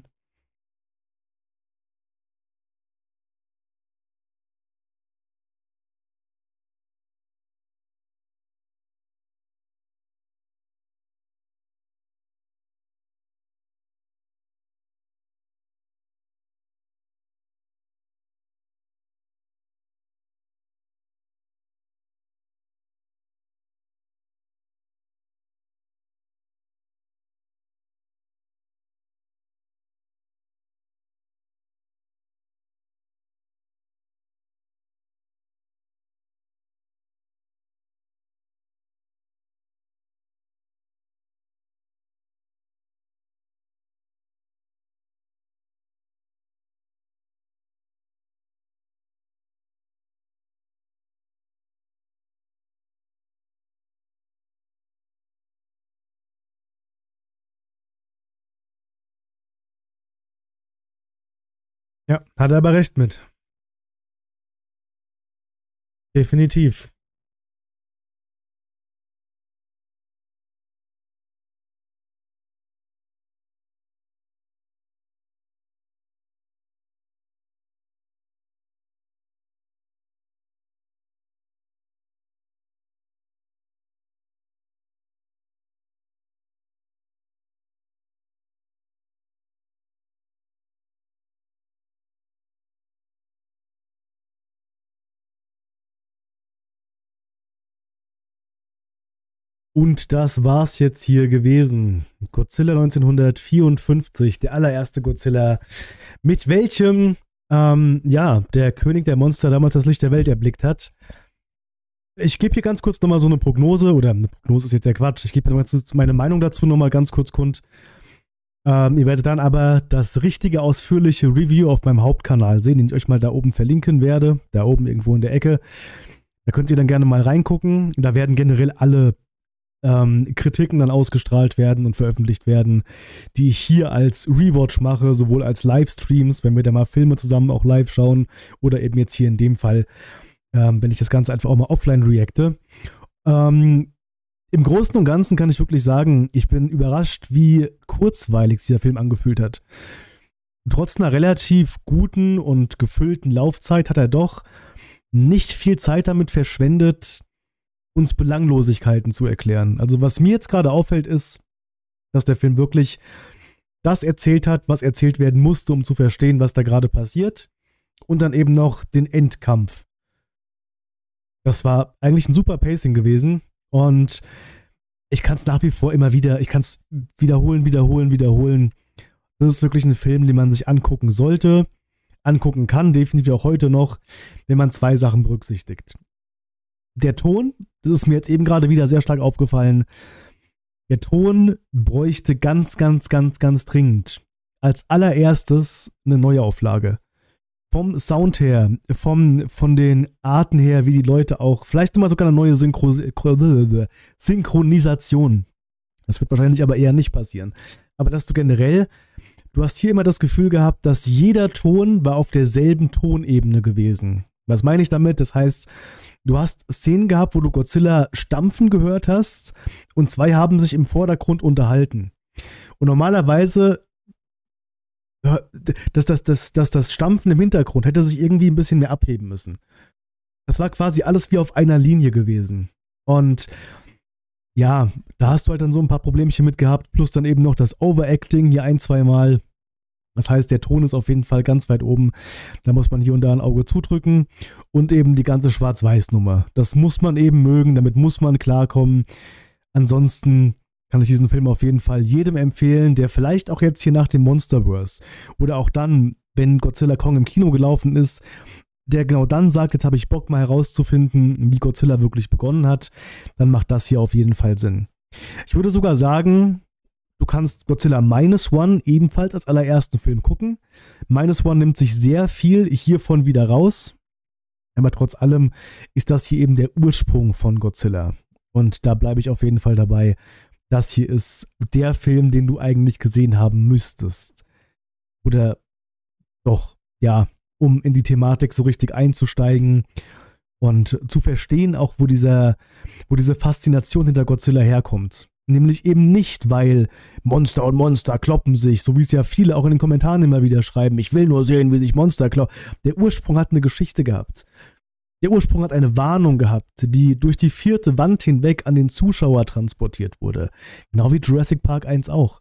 Speaker 1: Ja, hat er aber recht mit. Definitiv. Und das war's jetzt hier gewesen. Godzilla neunzehnhundertvierundfünfzig, der allererste Godzilla, mit welchem, ähm, ja, der König der Monster damals das Licht der Welt erblickt hat. Ich gebe hier ganz kurz nochmal so eine Prognose, oder eine Prognose ist jetzt ja Quatsch, ich gebe meine Meinung dazu nochmal ganz kurz kund. Ähm, ihr werdet dann aber das richtige ausführliche Review auf meinem Hauptkanal sehen, den ich euch mal da oben verlinken werde, da oben irgendwo in der Ecke. Da könnt ihr dann gerne mal reingucken. Da werden generell alle ähm, Kritiken dann ausgestrahlt werden und veröffentlicht werden, die ich hier als Rewatch mache, sowohl als Livestreams, wenn wir da mal Filme zusammen auch live schauen, oder eben jetzt hier in dem Fall, ähm, wenn ich das Ganze einfach auch mal offline reacte. Ähm, Im Großen und Ganzen kann ich wirklich sagen, ich bin überrascht, wie kurzweilig sich der Film angefühlt hat. Trotz einer relativ guten und gefüllten Laufzeit hat er doch nicht viel Zeit damit verschwendet, uns Belanglosigkeiten zu erklären. Also was mir jetzt gerade auffällt, ist, dass der Film wirklich das erzählt hat, was erzählt werden musste, um zu verstehen, was da gerade passiert. Und dann eben noch den Endkampf. Das war eigentlich ein super Pacing gewesen. Und ich kann es nach wie vor immer wieder, ich kann es wiederholen, wiederholen, wiederholen. Das ist wirklich ein Film, den man sich angucken sollte, angucken kann, definitiv auch heute noch, wenn man zwei Sachen berücksichtigt. Der Ton, das ist mir jetzt eben gerade wieder sehr stark aufgefallen, der Ton bräuchte ganz, ganz, ganz, ganz dringend als allererstes eine Neuauflage. Vom Sound her, vom, von den Arten her, wie die Leute auch, vielleicht immer sogar eine neue Synchro Synchronisation. Das wird wahrscheinlich aber eher nicht passieren. Aber dass du generell, du hast hier immer das Gefühl gehabt, dass jeder Ton war auf derselben Tonebene gewesen. Was meine ich damit? Das heißt, du hast Szenen gehabt, wo du Godzilla stampfen gehört hast und zwei haben sich im Vordergrund unterhalten. Und normalerweise, dass das, das, das, das Stampfen im Hintergrund hätte sich irgendwie ein bisschen mehr abheben müssen. Das war quasi alles wie auf einer Linie gewesen. Und ja, da hast du halt dann so ein paar Problemchen mit gehabt, plus dann eben noch das Overacting hier ein, zwei Mal. Das heißt, der Ton ist auf jeden Fall ganz weit oben. Da muss man hier und da ein Auge zudrücken. Und eben die ganze Schwarz-Weiß-Nummer. Das muss man eben mögen, damit muss man klarkommen. Ansonsten kann ich diesen Film auf jeden Fall jedem empfehlen, der vielleicht auch jetzt hier nach dem Monsterverse oder auch dann, wenn Godzilla Kong im Kino gelaufen ist, der genau dann sagt, jetzt habe ich Bock mal herauszufinden, wie Godzilla wirklich begonnen hat, dann macht das hier auf jeden Fall Sinn. Ich würde sogar sagen, du kannst Godzilla Minus One ebenfalls als allerersten Film gucken. Minus One nimmt sich sehr viel hiervon wieder raus, aber trotz allem ist das hier eben der Ursprung von Godzilla. Und da bleibe ich auf jeden Fall dabei. Das hier ist der Film, den du eigentlich gesehen haben müsstest. Oder doch, ja, um in die Thematik so richtig einzusteigen und zu verstehen auch, wo dieser, wo diese Faszination hinter Godzilla herkommt. Nämlich eben nicht, weil Monster und Monster kloppen sich, so wie es ja viele auch in den Kommentaren immer wieder schreiben. Ich will nur sehen, wie sich Monster kloppen. Der Ursprung hat eine Geschichte gehabt. Der Ursprung hat eine Warnung gehabt, die durch die vierte Wand hinweg an den Zuschauer transportiert wurde. Genau wie Jurassic Park eins auch.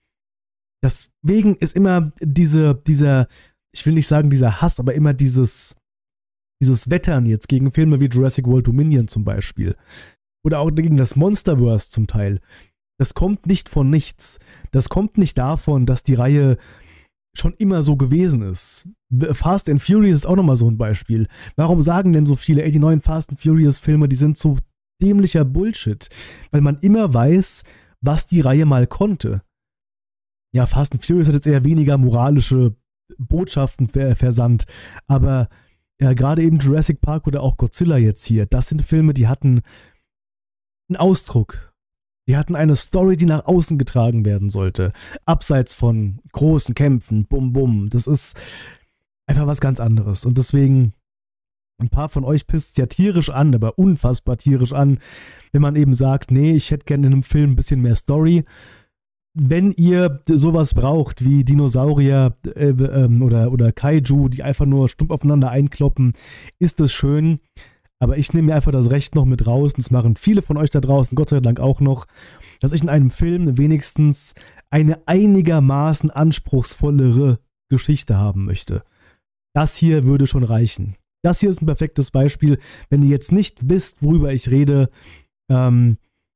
Speaker 1: Deswegen ist immer diese, dieser, ich will nicht sagen dieser Hass, aber immer dieses, dieses Wettern jetzt gegen Filme wie Jurassic World Dominion zum Beispiel. Oder auch gegen das Monsterverse zum Teil. Das kommt nicht von nichts. Das kommt nicht davon, dass die Reihe schon immer so gewesen ist. Fast and Furious ist auch nochmal so ein Beispiel. Warum sagen denn so viele, ey, die neuen Fast and Furious Filme, die sind so dämlicher Bullshit? Weil man immer weiß, was die Reihe mal konnte. Ja, Fast and Furious hat jetzt eher weniger moralische Botschaften versandt, aber ja, gerade eben Jurassic Park oder auch Godzilla jetzt hier, das sind Filme, die hatten einen Ausdruck. Die hatten eine Story, die nach außen getragen werden sollte. Abseits von großen Kämpfen, bum bum. Das ist einfach was ganz anderes. Und deswegen, ein paar von euch pisst ja tierisch an, aber unfassbar tierisch an, wenn man eben sagt, nee, ich hätte gerne in einem Film ein bisschen mehr Story. Wenn ihr sowas braucht wie Dinosaurier äh, äh, oder, oder Kaiju, die einfach nur stumpf aufeinander einkloppen, ist das schön. Aber ich nehme mir einfach das Recht noch mit raus, und das machen viele von euch da draußen, Gott sei Dank auch noch, dass ich in einem Film wenigstens eine einigermaßen anspruchsvollere Geschichte haben möchte. Das hier würde schon reichen. Das hier ist ein perfektes Beispiel. Wenn ihr jetzt nicht wisst, worüber ich rede, ähm,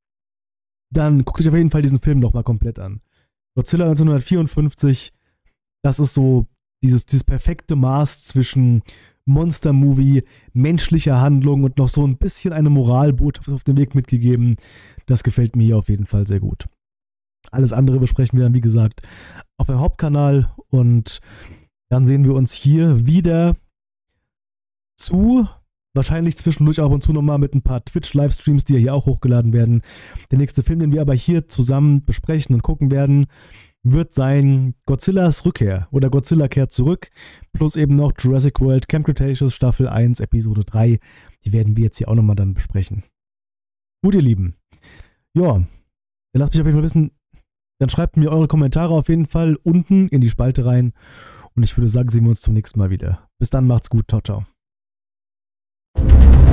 Speaker 1: dann guckt euch auf jeden Fall diesen Film nochmal komplett an. Godzilla neunzehnhundertvierundfünfzig, das ist so dieses, dieses perfekte Maß zwischen Monster-Movie, menschlicher Handlung und noch so ein bisschen eine Moralbotschaft auf den Weg mitgegeben. Das gefällt mir hier auf jeden Fall sehr gut. Alles andere besprechen wir dann, wie gesagt, auf dem Hauptkanal und dann sehen wir uns hier wieder zu, wahrscheinlich zwischendurch ab und zu nochmal mit ein paar Twitch-Livestreams, die ja hier auch hochgeladen werden. Der nächste Film, den wir aber hier zusammen besprechen und gucken werden, wird sein Godzillas Rückkehr oder Godzilla kehrt zurück, plus eben noch Jurassic World Camp Cretaceous Staffel eins, Episode drei. Die werden wir jetzt hier auch nochmal dann besprechen. Gut, ihr Lieben. Ja, dann lasst mich auf jeden Fall wissen, dann schreibt mir eure Kommentare auf jeden Fall unten in die Spalte rein und ich würde sagen, sehen wir uns zum nächsten Mal wieder. Bis dann, macht's gut, ciao, ciao.